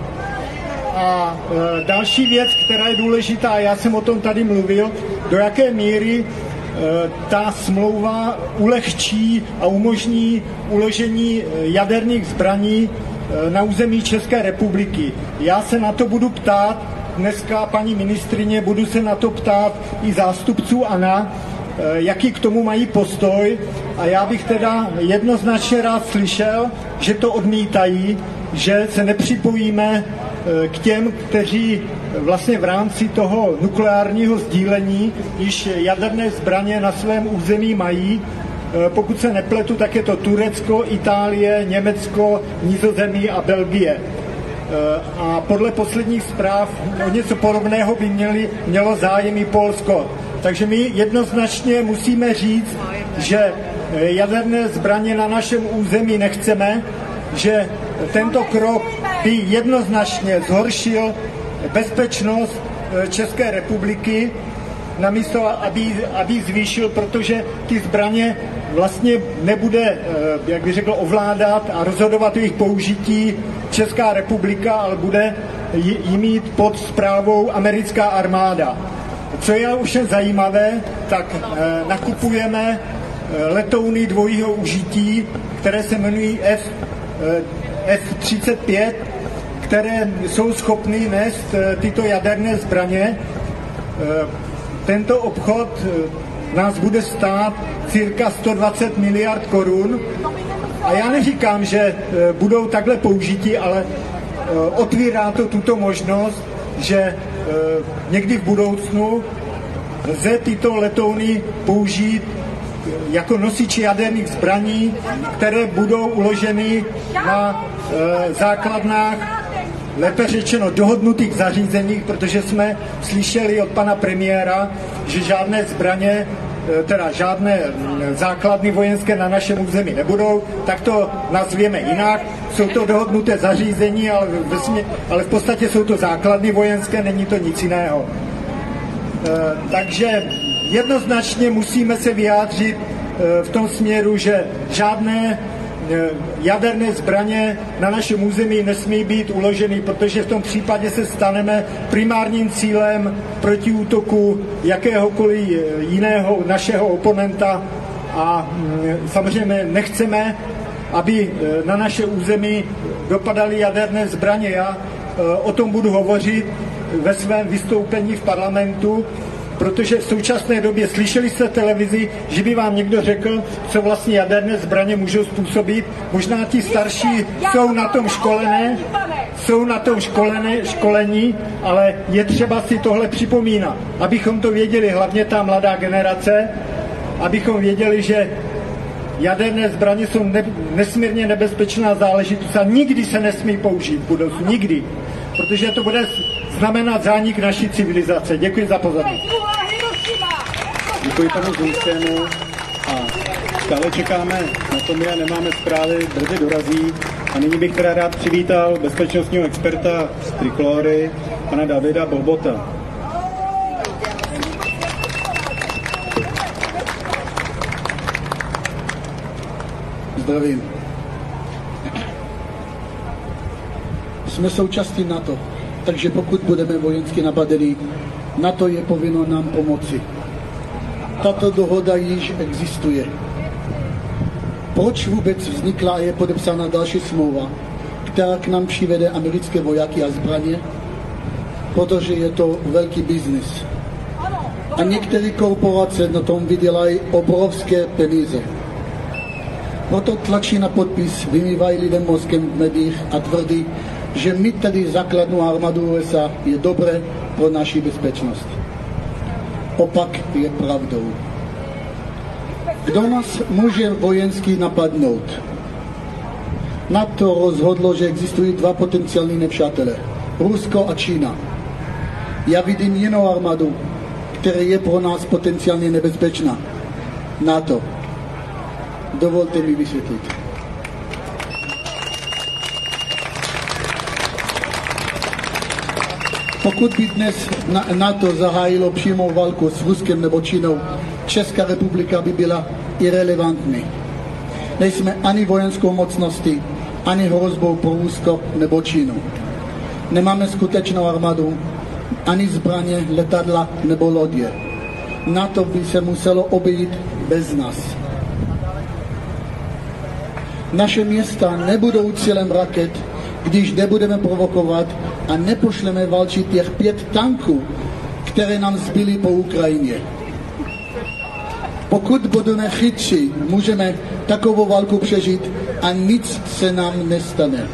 A e, další věc, která je důležitá, já jsem o tom tady mluvil, do jaké míry ta smlouva ulehčí a umožní uložení jaderných zbraní na území České republiky. Já se na to budu ptát dneska paní ministryně, budu se na to ptát i zástupců A N A, jaký k tomu mají postoj, a já bych teda jednoznačně rád slyšel, že to odmítají, že se nepřipojíme k těm, kteří vlastně v rámci toho nukleárního sdílení již jaderné zbraně na svém území mají. Pokud se nepletu, tak je to Turecko, Itálie, Německo, Nizozemí a Belgie. A podle posledních zpráv o něco podobného by měli, mělo zájem i Polsko. Takže my jednoznačně musíme říct, že jaderné zbraně na našem území nechceme, že tento krok by jednoznačně zhoršil bezpečnost České republiky, namísto, aby, aby zvýšil, protože ty zbraně vlastně nebude, jak bych řekl, ovládat a rozhodovat o jejich použití Česká republika, ale bude jí mít pod správou americká armáda. Co je už zajímavé, tak nakupujeme letouny dvojího užití, které se jmenují F třicet pět, které jsou schopny nést tyto jaderné zbraně. Tento obchod nás bude stát cirka sto dvacet miliard korun. A já neříkám, že budou takhle použití, ale otvírá to tuto možnost, že někdy v budoucnu lze tyto letouny použít jako nosiči jaderných zbraní, které budou uloženy na e, základnách, lépe řečeno dohodnutých zařízeních, protože jsme slyšeli od pana premiéra, že žádné zbraně, e, teda žádné základny vojenské na našem území nebudou, tak to nazvěme jinak. Jsou to dohodnuté zařízení, ale, vesmě, ale v podstatě jsou to základny vojenské, není to nic jiného. E, takže jednoznačně musíme se vyjádřit v tom směru, že žádné jaderné zbraně na našem území nesmí být uloženy, protože v tom případě se staneme primárním cílem protiútoku jakéhokoliv jiného našeho oponenta a samozřejmě nechceme, aby na naše území dopadaly jaderné zbraně. Já o tom budu hovořit ve svém vystoupení v parlamentu, protože v současné době slyšeli jste v televizi, že by vám někdo řekl, co vlastně jaderné zbraně můžou způsobit. Možná ti starší jsou na tom školené, jsou na to školení, školení, ale je třeba si tohle připomínat, abychom to věděli, hlavně ta mladá generace, abychom věděli, že jaderné zbraně jsou ne, nesmírně nebezpečná záležitost a nikdy se nesmí použít v budoucnu, nikdy, protože to bude znamenat zánik naší civilizace. Děkuji za pozornost. Děkuji panu Zimskému a stále čekáme na to, my a nemáme zprávy, brzy dorazí. A nyní bych teda rád přivítal bezpečnostního experta z Trikolory, pana Davida Bobota. Zdravím. Jsme součástí NATO, takže pokud budeme vojensky napadeni, NATO je povinno nám pomoci. Tato dohoda již existuje. Proč vůbec vznikla a je podepsána další smlouva, která k nám přivede americké vojáky a zbraně? Protože je to velký biznis. A některé korporace na tom vydělají obrovské peníze. Proto tlačí na podpis, vymývají lidem mozkem v médiích a tvrdí, že my tady základnu armádu U S A je dobré pro naši bezpečnost. Opak je pravdou. Kdo nás může vojensky napadnout? NATO rozhodlo, že existují dva potenciální nepřátelé. Rusko a Čína. Já vidím jinou armádu, která je pro nás potenciálně nebezpečná. NATO. Dovolte mi vysvětlit. Pokud by dnes NATO zahájilo přímou válku s Ruskem nebo Čínou, Česká republika by byla irelevantní. Nejsme ani vojenskou mocností, ani hrozbou pro Rusko nebo Čínu. Nemáme skutečnou armádu, ani zbraně, letadla nebo lodě. NATO by se muselo obejít bez nás. Naše města nebudou cílem raket, když nebudeme provokovat a nepošleme válčit těch pět tanků, které nám zbyly po Ukrajině. Pokud budeme chytří, můžeme takovou válku přežít a nic se nám nestane.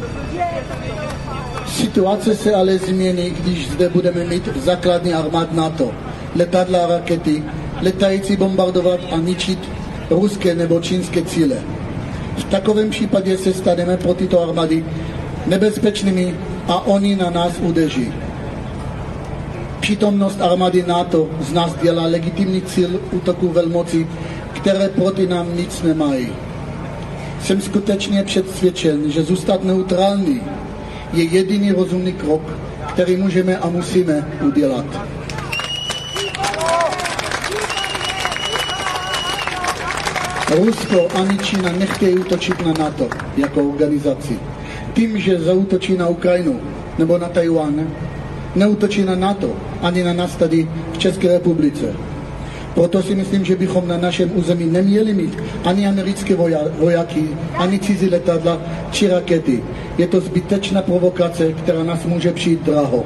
Situace se ale změní, když zde budeme mít základní armád NATO, letadla a rakety, letající bombardovat a ničit ruské nebo čínské cíle. V takovém případě se staneme pro tyto armády nebezpečnými a oni na nás udeří. Přítomnost armády NATO z nás dělá legitimní cíl útoku velmocí, které proti nám nic nemají. Jsem skutečně přesvědčen, že zůstat neutrální je jediný rozumný krok, který můžeme a musíme udělat. Rusko ani Čína nechtějí útočit na NATO jako organizaci. Tím, že zaútočí na Ukrajinu nebo na Tajwan, neútočí na NATO ani na nás tady v České republice. Proto si myslím, že bychom na našem území neměli mít ani americké vojáky, ani cizí letadla či rakety. Je to zbytečná provokace, která nás může přijít draho.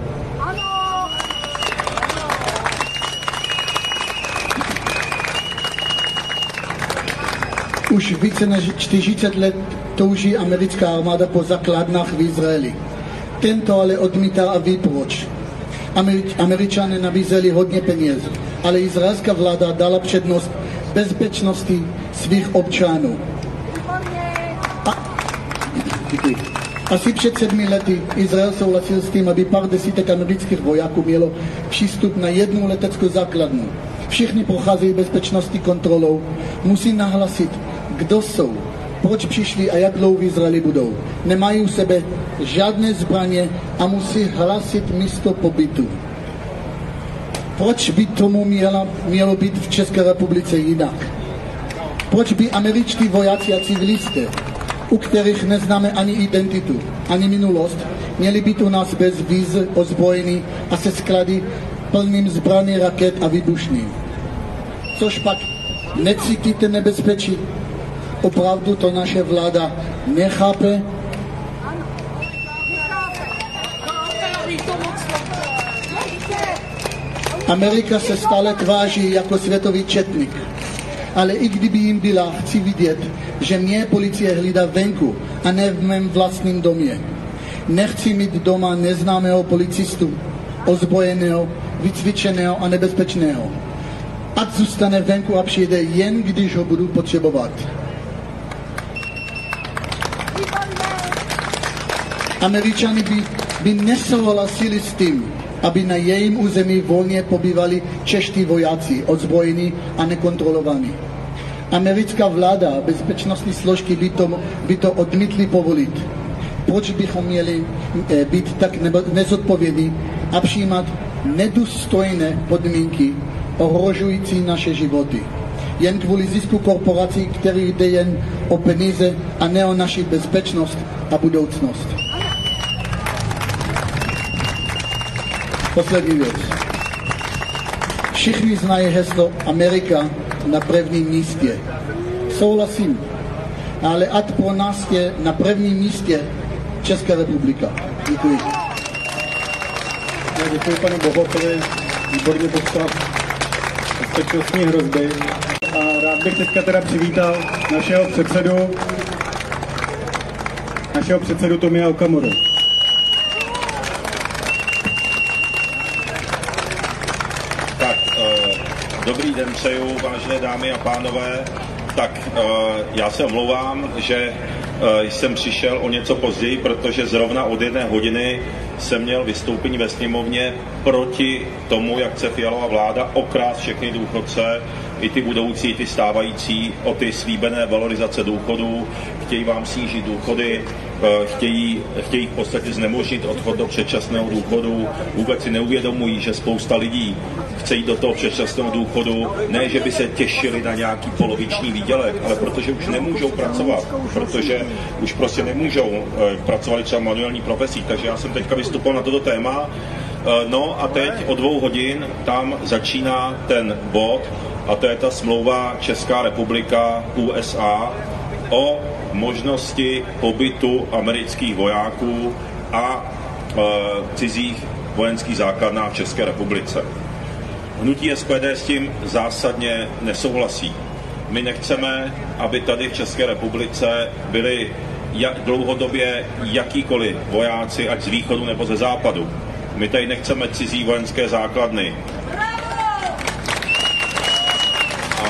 Už více než čtyřicet let touží americká armáda po základnách v Izraeli. Tento ale odmítá a ví proč. Američ- Američané nabízeli hodně peněz, ale izraelská vláda dala přednost bezpečnosti svých občanů. A... Asi před sedmi lety Izrael souhlasil s tím, aby pár desítek amerických vojáků mělo přístup na jednu leteckou základnu. Všichni procházejí bezpečnostní kontrolou, musí nahlasit, kdo jsou, proč přišli a jak dlouho v Izraeli budou. Nemají u sebe žádné zbraně a musí hlásit místo pobytu. Proč by tomu měla, mělo být v České republice jinak? Proč by američtí vojáci a civilisté, u kterých neznáme ani identitu, ani minulost, měli být u nás bez víz, ozbrojení a se sklady plným zbraní, raket a výbušnin? Což pak necítíte nebezpečí? Opravdu to naše vláda nechápe? Amerika se stále tváří jako světový četník. Ale i kdyby jim byla, chci vidět, že mě policie hlídá venku a ne v mém vlastním domě. Nechci mít doma neznámého policistu, ozbrojeného, vycvičeného a nebezpečného. Ať zůstane venku a přijde jen, když ho budu potřebovat. Američani by, by nesouhlasili s tím, aby na jejím území volně pobývali čeští vojáci, odzbrojení a nekontrolovaní. Americká vláda a bezpečnostní složky by to, by to odmítli povolit. Proč bychom měli e, být tak nezodpovědní a přijímat nedůstojné podmínky ohrožující naše životy? Jen kvůli zisku korporací, který jde jen o peníze a ne o naši bezpečnost a budoucnost. Poslední věc. Všichni znají heslo Amerika na prvním místě. Souhlasím, ale ať pro nás je na prvním místě Česká republika. Děkuji. Já děkuji panu Bohotovi, výborně popsal bezpečnostní hrozby. A rád bych teďka teda přivítal našeho předsedu, našeho předsedu Tomia Okamuru. Dobrý den přeju, vážené dámy a pánové. Tak já se omlouvám, že jsem přišel o něco později, protože zrovna od jedné hodiny jsem měl vystoupení ve sněmovně proti tomu, jak chce Fialova vláda okrást všechny důchodce, i ty budoucí, i ty stávající, o ty slíbené valorizace důchodů. Chtějí vám snížit důchody, chtějí, chtějí v podstatě znemožnit odchod do předčasného důchodu. Vůbec si neuvědomují, že spousta lidí chce jít do toho předčasného důchodu, ne, že by se těšili na nějaký poloviční výdělek, ale protože už nemůžou pracovat, protože už prostě nemůžou pracovat třeba manuální profesí. Takže já jsem teďka vystupoval na toto téma. No a teď o dvou hodin tam začíná ten bod, a to je ta smlouva Česká republika U S A o možnosti pobytu amerických vojáků a e, cizích vojenských základnách v České republice. Hnutí S P D s tím zásadně nesouhlasí. My nechceme, aby tady v České republice byli jak dlouhodobě jakýkoliv vojáci, ať z východu nebo ze západu. My tady nechceme cizí vojenské základny. A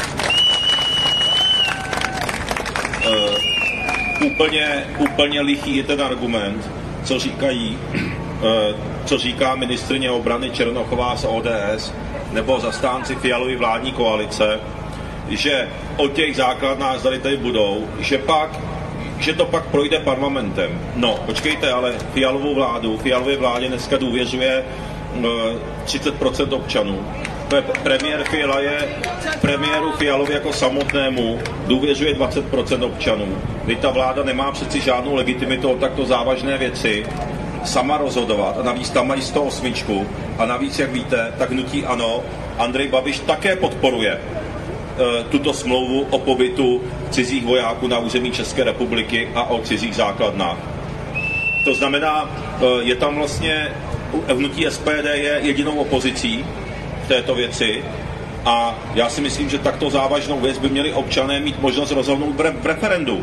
uh, úplně, úplně lichý je ten argument, co říkají, uh, co říká ministryně obrany Černochová z O D S nebo zastánci Fialovy vládní koalice, že o těch základnách tady tady budou, že pak že to pak projde parlamentem. No, počkejte, ale Fialovou vládu, Fialově vládě dneska důvěřuje uh, třicet procent občanů. Premiér Fiala je premiéru Fialovi jako samotnému důvěřuje dvacet procent občanů. Kdy ta vláda nemá přeci žádnou legitimitu o takto závažné věci sama rozhodovat a navíc tam mají sto osm a navíc, jak víte, tak hnutí ANO Andrej Babiš také podporuje tuto smlouvu o pobytu cizích vojáků na území České republiky a o cizích základnách. To znamená, je tam vlastně, hnutí S P D je jedinou opozicí v této věci a já si myslím, že takto závažnou věc by měli občané mít možnost rozhodnout v referendu.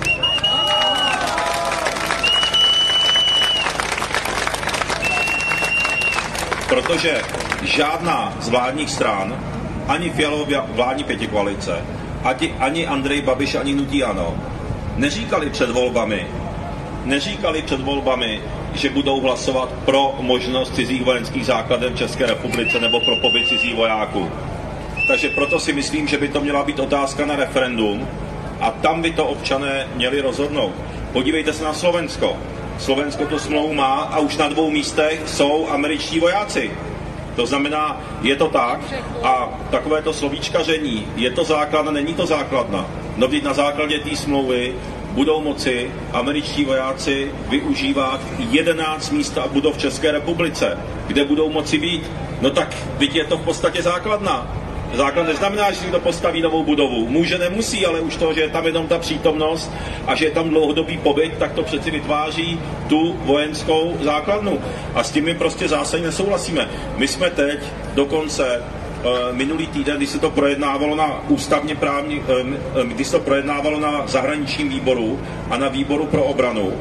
Protože žádná z vládních stran, ani Fialova vládní pětikoalice, ani Andrej Babiš, ani hnutí ANO, neříkali před volbami, neříkali před volbami, že budou hlasovat pro možnost cizích vojenských základen v České republice nebo pro pobyt cizích vojáků. Takže proto si myslím, že by to měla být otázka na referendum a tam by to občané měli rozhodnout. Podívejte se na Slovensko. Slovensko tu smlouvu má a už na dvou místech jsou američtí vojáci. To znamená, je to tak a takovéto slovíčkaření, je to základna, není to základna. No vždyť na základě té smlouvy budou moci američtí vojáci využívat jedenáct míst a budov v České republice, kde budou moci být. No tak vždyť je to v podstatě základna. Základ neznamená, že si to postaví novou budovu. Může, nemusí, ale už to, že je tam jenom ta přítomnost a že je tam dlouhodobý pobyt, tak to přeci vytváří tu vojenskou základnu. A s tím my prostě zásadně nesouhlasíme. My jsme teď dokonce minulý týden, když se to projednávalo na ústavně právní, když se to projednávalo na zahraničním výboru a na výboru pro obranu,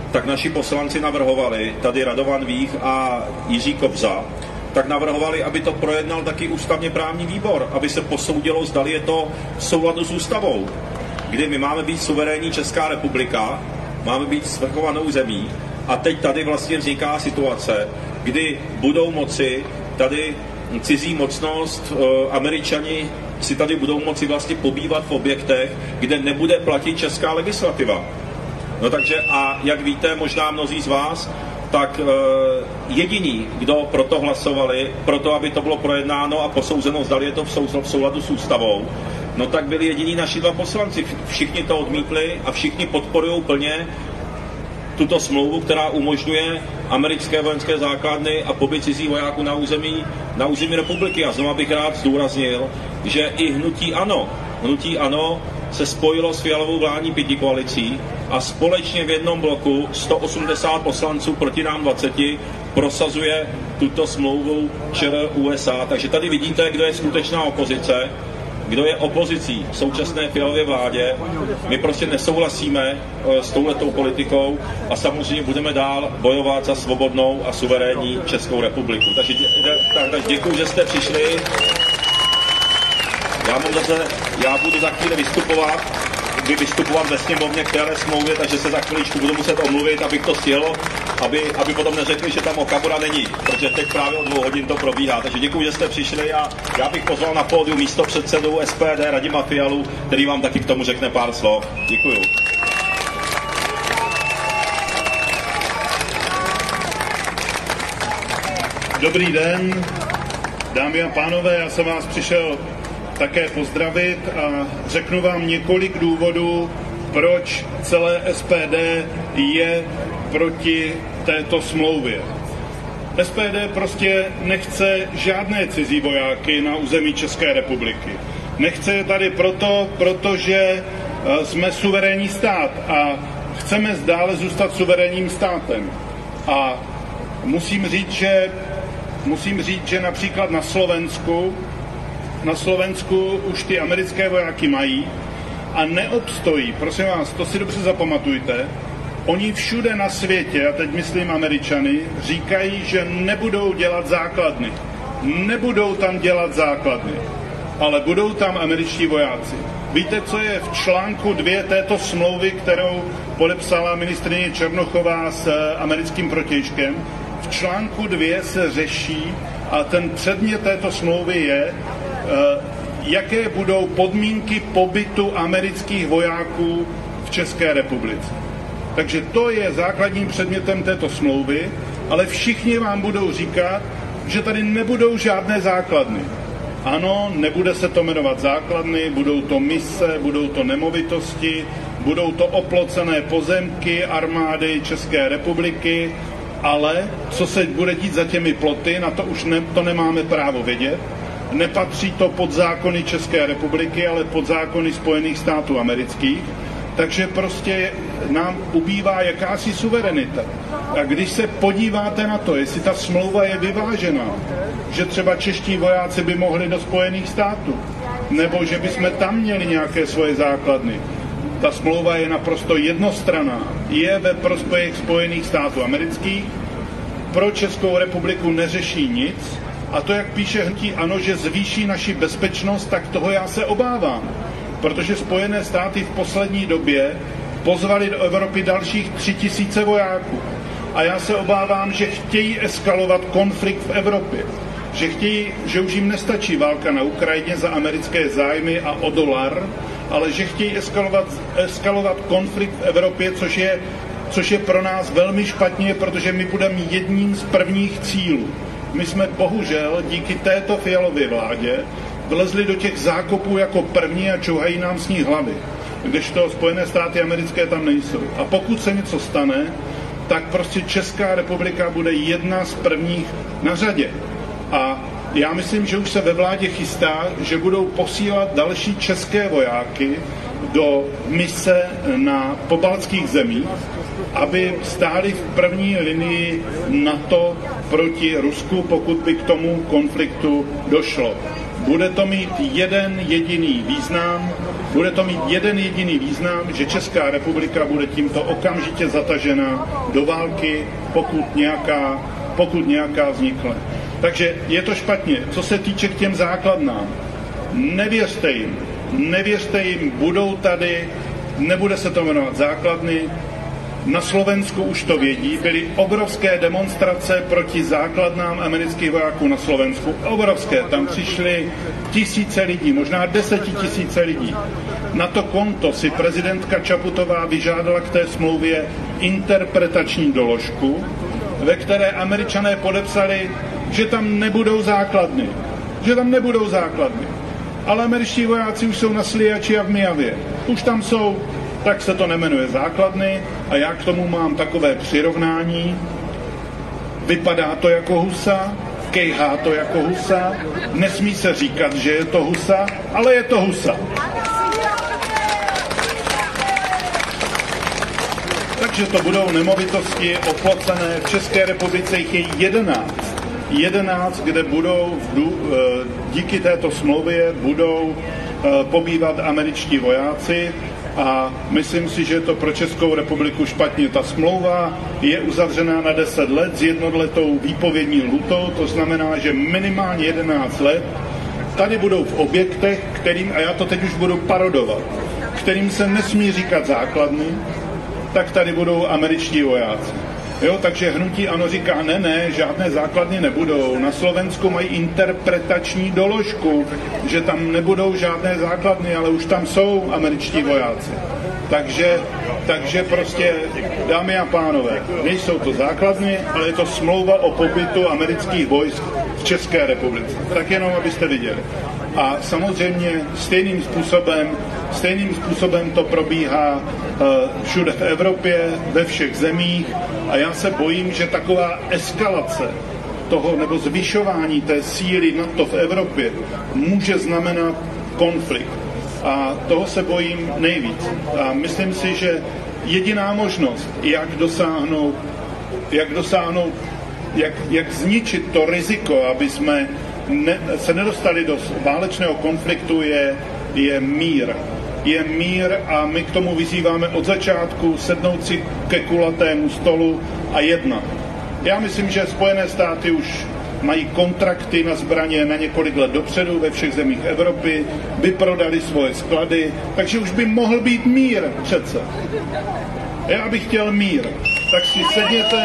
tak naši poslanci navrhovali, tady Radovan Vích a Jiří Kobza, tak navrhovali, aby to projednal taky ústavně právní výbor, aby se posoudilo, zdali je to v souladu s ústavou, kdy my máme být suverénní Česká republika, máme být svrchovanou zemí a teď tady vlastně vzniká situace, kdy budou moci tady cizí mocnost, Američani si tady budou moci vlastně pobývat v objektech, kde nebude platit česká legislativa. No takže a jak víte, možná mnozí z vás, tak jediní, kdo proto hlasovali, proto, aby to bylo projednáno a posouzeno, zdali je to v souladu s ústavou, no tak byli jediní naši dva poslanci. Všichni to odmítli a všichni podporují plně tuto smlouvu, která umožňuje americké vojenské základny a pobyt cizích vojáků na území, na území republiky. A znovu bych rád zdůraznil, že i hnutí ANO, hnutí ANO se spojilo s Fialovou vládní pětikoalicí a společně v jednom bloku sto osmdesát poslanců proti nám dvaceti prosazuje tuto smlouvu ČR U S A. Takže tady vidíte, kdo je skutečná opozice, kdo je opozicí současné Fialově vládě. My prostě nesouhlasíme s touhletou politikou a samozřejmě budeme dál bojovat za svobodnou a suverénní Českou republiku. Takže, takže děkuji, že jste přišli. Já, mám zase, já budu za chvíli vystupovat, budu vystupovat ve sněmovně k téhle smlouvě, takže se za chviličku budu muset omluvit, abych to stihl, aby, aby potom neřekli, že tam Okamura není, protože teď právě o dvou hodin to probíhá. Takže děkuji, že jste přišli a já bych pozval na pódium místopředsedu S P D Radima Fialu, který vám taky k tomu řekne pár slov. Děkuji. Dobrý den, dámy a pánové, já jsem vás přišel také pozdravit a řeknu vám několik důvodů, proč celé S P D je proti této smlouvě. S P D prostě nechce žádné cizí vojáky na území České republiky. Nechce je tady proto, protože jsme suverénní stát a chceme dále zůstat suverénním státem. A musím říct, že, musím říct, že například na Slovensku Na Slovensku už ty americké vojáky mají a neobstojí. Prosím vás, to si dobře zapamatujte. Oni všude na světě, a teď myslím Američany, říkají, že nebudou dělat základny. Nebudou tam dělat základny, ale budou tam američtí vojáci. Víte, co je v článku dvě této smlouvy, kterou podepsala ministryně Černochová s americkým protějškem? V článku dvě se řeší, a ten předmět této smlouvy je, jaké budou podmínky pobytu amerických vojáků v České republice. Takže to je základním předmětem této smlouvy, ale všichni vám budou říkat, že tady nebudou žádné základny. Ano, nebude se to jmenovat základny, budou to mise, budou to nemovitosti, budou to oplocené pozemky armády České republiky, ale co se bude dít za těmi ploty, na to už ne, to nemáme právo vědět. Nepatří to pod zákony České republiky, ale pod zákony Spojených států amerických. Takže prostě nám ubývá jakási suverenita. A když se podíváte na to, jestli ta smlouva je vyvážená, že třeba čeští vojáci by mohli do Spojených států, nebo že bychom tam měli nějaké svoje základny. Ta smlouva je naprosto jednostranná. Je ve prospěch Spojených států amerických, pro Českou republiku neřeší nic. A to, jak píše hnutí ANO, že zvýší naši bezpečnost, tak toho já se obávám. Protože Spojené státy v poslední době pozvali do Evropy dalších tři tisíce vojáků. A já se obávám, že chtějí eskalovat konflikt v Evropě. Že chtějí, že už jim nestačí válka na Ukrajině za americké zájmy a o dolar, ale že chtějí eskalovat, eskalovat konflikt v Evropě, což je, což je pro nás velmi špatně, protože my budeme jedním z prvních cílů. My jsme bohužel díky této Fialově vládě vlezli do těch zákopů jako první a čouhají nám s ní hlavy, kdežto Spojené státy americké tam nejsou. A pokud se něco stane, tak prostě Česká republika bude jedna z prvních na řadě. A já myslím, že už se ve vládě chystá, že budou posílat další české vojáky do mise na pobaltských zemích, aby stáli v první linii NATO proti Rusku, pokud by k tomu konfliktu došlo. Bude to mít jeden jediný význam, Bude to mít jeden jediný význam, že Česká republika bude tímto okamžitě zatažena do války, pokud nějaká, pokud nějaká vznikne. Takže je to špatně. Co se týče k těm základnám, nevěřte jim. Nevěřte jim, budou tady, nebude se to jmenovat základny. Na Slovensku už to vědí, byly obrovské demonstrace proti základnám amerických vojáků na Slovensku. Obrovské, tam přišly tisíce lidí, možná desetitisíce lidí. Na to konto si prezidentka Čaputová vyžádala k té smlouvě interpretační doložku, ve které Američané podepsali, že tam nebudou základny. Že tam nebudou základny. Ale američtí vojáci už jsou na Sliači a v Mijavě. Už tam jsou, tak se to nemenuje základny a já k tomu mám takové přirovnání. Vypadá to jako husa, kejhá to jako husa, nesmí se říkat, že je to husa, ale je to husa. Takže to budou nemovitosti oplocené, v České republice jich je jedenáct. jedenáct, kde budou díky této smlouvě budou pobývat američtí vojáci a myslím si, že je to pro Českou republiku špatně. Ta smlouva je uzavřená na deset let s jednoletou výpovědní lhůtou, to znamená, že minimálně jedenáct let tady budou v objektech, kterým, a já to teď už budu parodovat, kterým se nesmí říkat základny, tak tady budou američtí vojáci. Jo, takže hnutí ANO říká, ne, ne, žádné základny nebudou. Na Slovensku mají interpretační doložku, že tam nebudou žádné základny, ale už tam jsou američtí vojáci. Takže, takže prostě, dámy a pánové, nejsou to základny, ale je to smlouva o pobytu amerických vojsk v České republice. Tak jenom, abyste viděli. A samozřejmě stejným způsobem, stejným způsobem to probíhá uh, všude v Evropě, ve všech zemích a já se bojím, že taková eskalace toho nebo zvyšování té síly NATO v Evropě může znamenat konflikt. A toho se bojím nejvíc. A myslím si, že jediná možnost, jak dosáhnout, jak dosáhnout, jak, jak zničit to riziko, aby jsme ne, se nedostali do válečného konfliktu, je, je mír. Je mír a my k tomu vyzýváme od začátku sednout si ke kulatému stolu a jednat. Já myslím, že Spojené státy už mají kontrakty na zbraně na několik let dopředu ve všech zemích Evropy, by prodali svoje sklady, takže už by mohl být mír přece. Já bych chtěl mír, tak si sedněte,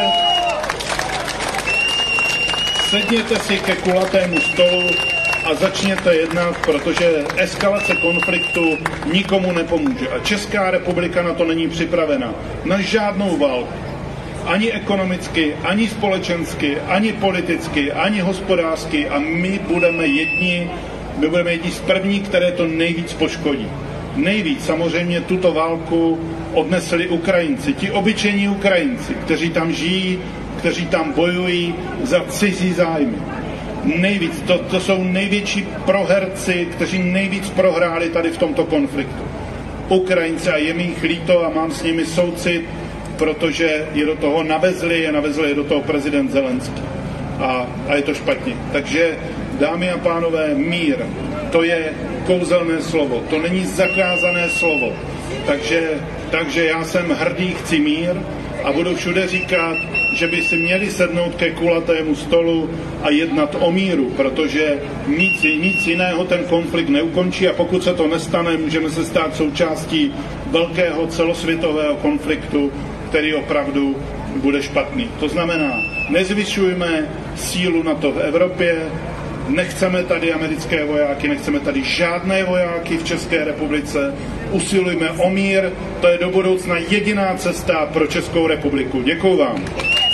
sedněte si ke kulatému stolu a začněte jednat, protože eskalace konfliktu nikomu nepomůže. A Česká republika na to není připravena. Na žádnou válku. Ani ekonomicky, ani společensky, ani politicky, ani hospodářsky a my budeme jedni, my budeme jedni z prvních, které to nejvíc poškodí. Nejvíc samozřejmě tuto válku odnesli Ukrajinci, ti obyčejní Ukrajinci, kteří tam žijí, kteří tam bojují za cizí zájmy. Nejvíc, to, to jsou největší proherci, kteří nejvíc prohráli tady v tomto konfliktu. Ukrajinci a je mi jich líto a mám s nimi soucit, protože je do toho navezli, je navezli je do toho prezident Zelenský. A, a je to špatně. Takže, dámy a pánové, mír, to je kouzelné slovo, to není zakázané slovo. Takže, takže já jsem hrdý, chci mír a budu všude říkat, že by si měli sednout ke kulatému stolu a jednat o míru, protože nic, nic jiného ten konflikt neukončí a pokud se to nestane, můžeme se stát součástí velkého celosvětového konfliktu, který opravdu bude špatný. To znamená, nezvyšujme sílu NATO v Evropě, nechceme tady americké vojáky, nechceme tady žádné vojáky v České republice, usilujme o mír, to je do budoucna jediná cesta pro Českou republiku. Děkuju vám.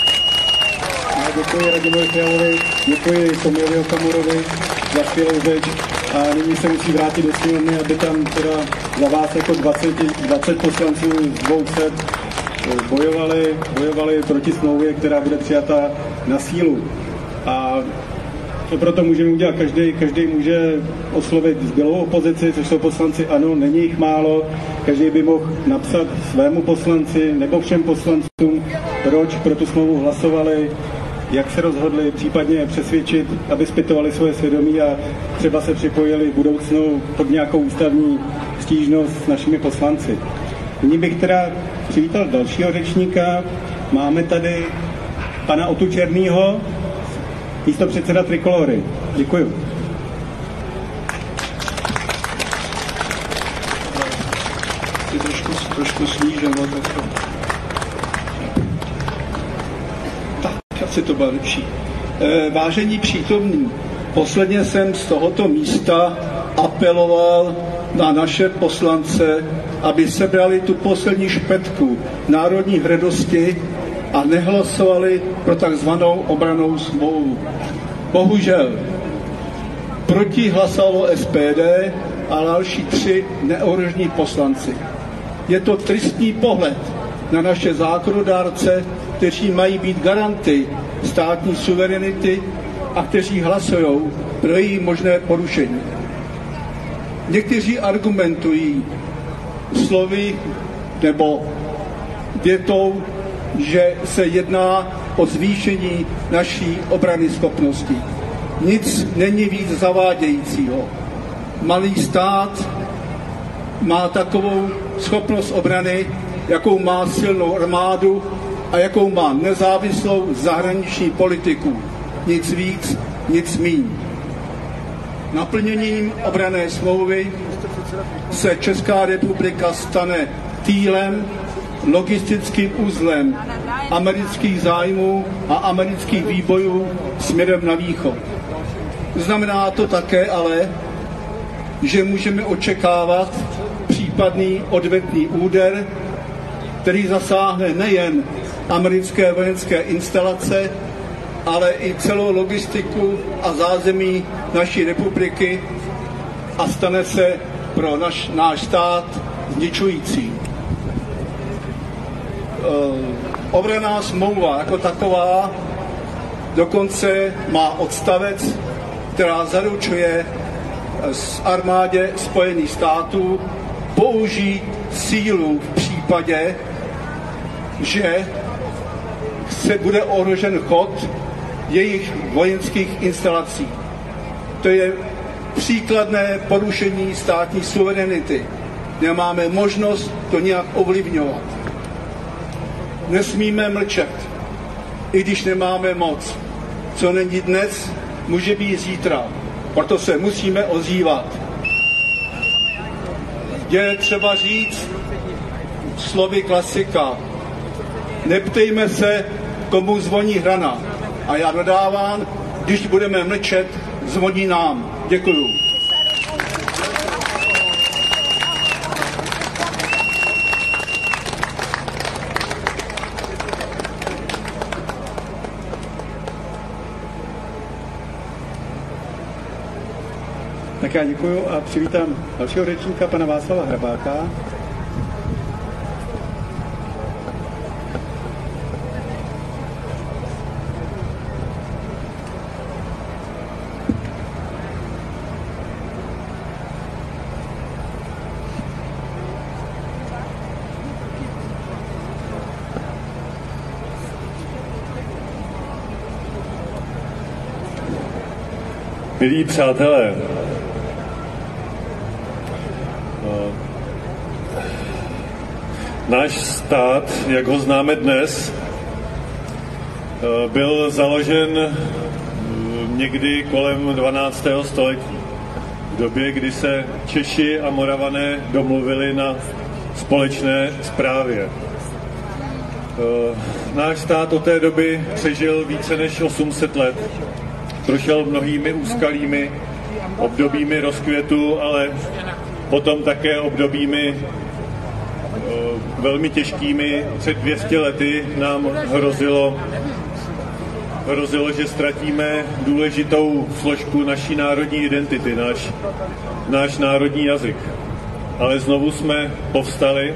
Děkuji Radimovi Fialovi, děkuji Tomiovi Okamurovi za skvělou řeč a nyní se musí vrátit do sněmovny, aby tam teda za vás jako dvacet, dvacet poslanců z dvou set bojovali, bojovali proti smlouvě, která bude přijata na sílu. A to proto můžeme udělat každý, každý může oslovit zbylou opozici, což jsou poslanci ANO, není jich málo, každý by mohl napsat svému poslanci nebo všem poslancům, proč pro tu smlouvu hlasovali jak se rozhodli, případně přesvědčit, aby zpytovali svoje svědomí a třeba se připojili v budoucnu pod nějakou ústavní stížnost s našimi poslanci. Nyní bych teda přivítal dalšího řečníka. Máme tady pana Otu Černýho, místopředseda Trikolory. Děkuju. Trošku, trošku snížil, no, tak to... Tak, asi to bylo lepší. E, vážení přítomní, posledně jsem z tohoto místa apeloval na naše poslance, aby sebrali tu poslední špetku národní hrdosti a nehlasovali pro takzvanou obrannou smlouvu. Bohužel, proti hlasovalo S P D a další tři neohrožení poslanci. Je to tristní pohled na naše zákonodárce, kteří mají být garanty státní suverenity a kteří hlasují pro její možné porušení. Někteří argumentují slovy nebo větou, že se jedná o zvýšení naší obrany schopnosti. Nic není víc zavádějícího. Malý stát má takovou schopnost obrany, jakou má silnou armádu a jakou má nezávislou zahraniční politiku. Nic víc, nic míň. Naplněním obranné smlouvy se Česká republika stane týlem, logistickým uzlem amerických zájmů a amerických výbojů směrem na východ. Znamená to také ale, že můžeme očekávat případný odvetný úder, který zasáhne nejen americké vojenské instalace, ale i celou logistiku a zázemí naší republiky a stane se pro naš, náš stát zničující. Obranná smlouva jako taková dokonce má odstavec, která zaručuje z armádě Spojených států použít sílu v případě, že se bude ohrožen chod jejich vojenských instalací. To je příkladné porušení státní suverenity. Nemáme možnost to nějak ovlivňovat. Nesmíme mlčet, i když nemáme moc. Co není dnes, může být zítra. Proto se musíme ozývat. Je třeba říct slovy klasika. Neptejme se, komu zvoní hrana. A já dodávám, když budeme mlčet, zvoní nám. Děkuju. Tak já děkuju a přivítám dalšího řečníka, pana Václava Hrabáka. Milí přátelé, náš stát, jak ho známe dnes, byl založen někdy kolem dvanáctého století. V době, kdy se Češi a Moravané domluvili na společné správě. Náš stát od té doby přežil více než osm set let. Prošel mnohými úskalými, obdobími rozkvětu, ale potom také obdobími velmi těžkými. Před dvěma sty lety nám hrozilo, hrozilo, že ztratíme důležitou složku naší národní identity, náš, náš národní jazyk. Ale znovu jsme povstali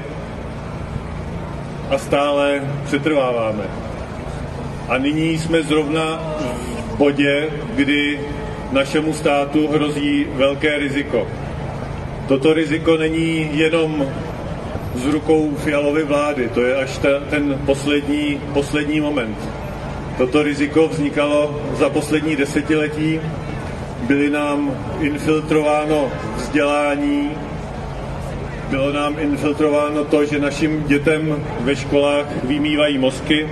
a stále přetrváváme. A nyní jsme zrovna v bodě, kdy našemu státu hrozí velké riziko. Toto riziko není jenom z rukou Fialovy vlády, to je až ta, ten poslední, poslední moment. Toto riziko vznikalo za poslední desetiletí. Byly nám infiltrováno vzdělání, bylo nám infiltrováno to, že našim dětem ve školách vymývají mozky.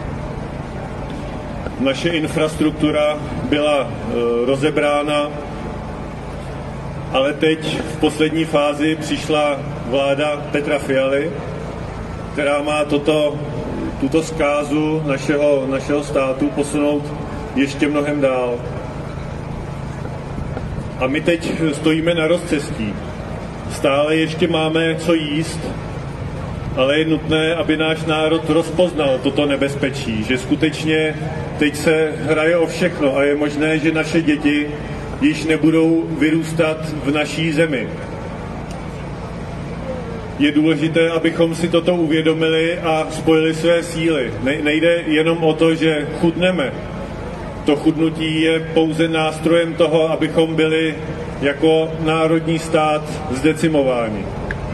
Naše infrastruktura byla e, rozebrána, ale teď v poslední fázi přišla vláda Petra Fialy, která má toto, tuto zkázu našeho, našeho státu posunout ještě mnohem dál. A my teď stojíme na rozcestí. Stále ještě máme co jíst, ale je nutné, aby náš národ rozpoznal toto nebezpečí, že skutečně teď se hraje o všechno a je možné, že naše děti již nebudou vyrůstat v naší zemi. Je důležité, abychom si toto uvědomili a spojili své síly. Nejde jenom o to, že chudneme. To chudnutí je pouze nástrojem toho, abychom byli jako národní stát zdecimováni.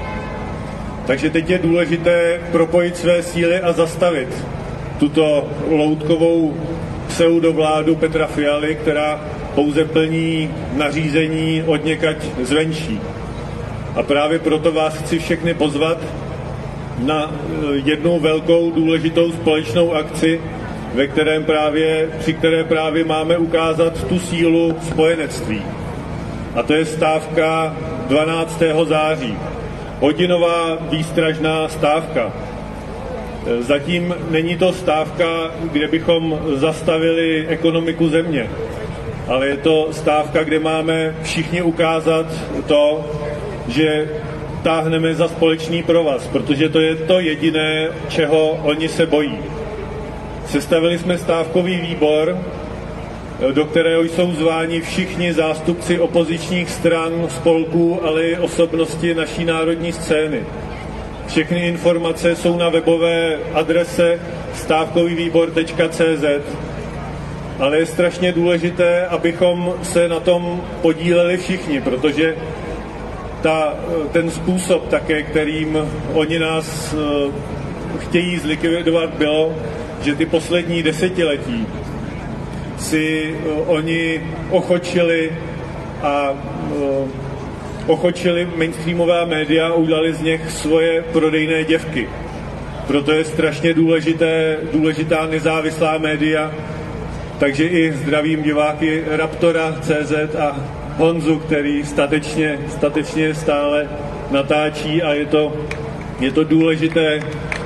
Takže teď je důležité propojit své síly a zastavit tuto loutkovou pseudovládu Petra Fialy, která pouze plní nařízení odněkať zvenčí. A právě proto vás chci všechny pozvat na jednu velkou důležitou společnou akci, ve kterém právě, při které právě máme ukázat tu sílu spojenectví. A to je stávka dvanáctého září. Hodinová výstražná stávka. Zatím není to stávka, kde bychom zastavili ekonomiku země, ale je to stávka, kde máme všichni ukázat to, že táhneme za společný provaz, protože to je to jediné, čeho oni se bojí. Sestavili jsme stávkový výbor, do kterého jsou zváni všichni zástupci opozičních stran, spolků, ale i osobnosti naší národní scény. Všechny informace jsou na webové adrese stávkový výbor tečka cé zet, ale je strašně důležité, abychom se na tom podíleli všichni, protože ta, ten způsob také, kterým oni nás uh, chtějí zlikvidovat, bylo, že ty poslední desetiletí si uh, oni ochočili a uh, ochočili mainstreamová média a udělali z nich svoje prodejné děvky. Proto je strašně důležité, důležitá nezávislá média, takže i zdravím diváky Raptora tečka cé zet a Honzu, který statečně, statečně stále natáčí a je to, je to důležité,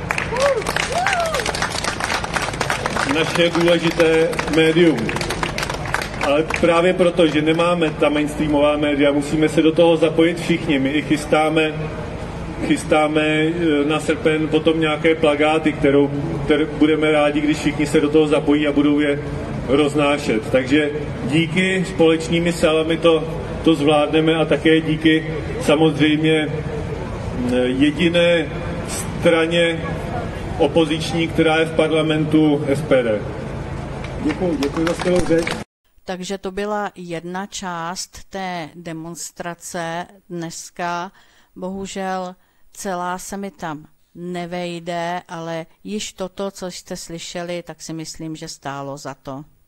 naše důležité médium. Ale právě proto, že nemáme ta mainstreamová média, musíme se do toho zapojit všichni. My i chystáme, chystáme na srpen potom nějaké plakáty, kterou, které budeme rádi, když všichni se do toho zapojí a budou je roznášet. Takže díky společnými silami to, to zvládneme a také díky samozřejmě jediné straně opoziční, která je v parlamentu es pé dé. Děkuji, děkuji za skvělou řeč. Takže to byla jedna část té demonstrace dneska. Bohužel celá se mi tam nevejde, ale již toto, co jste slyšeli, tak si myslím, že stálo za to.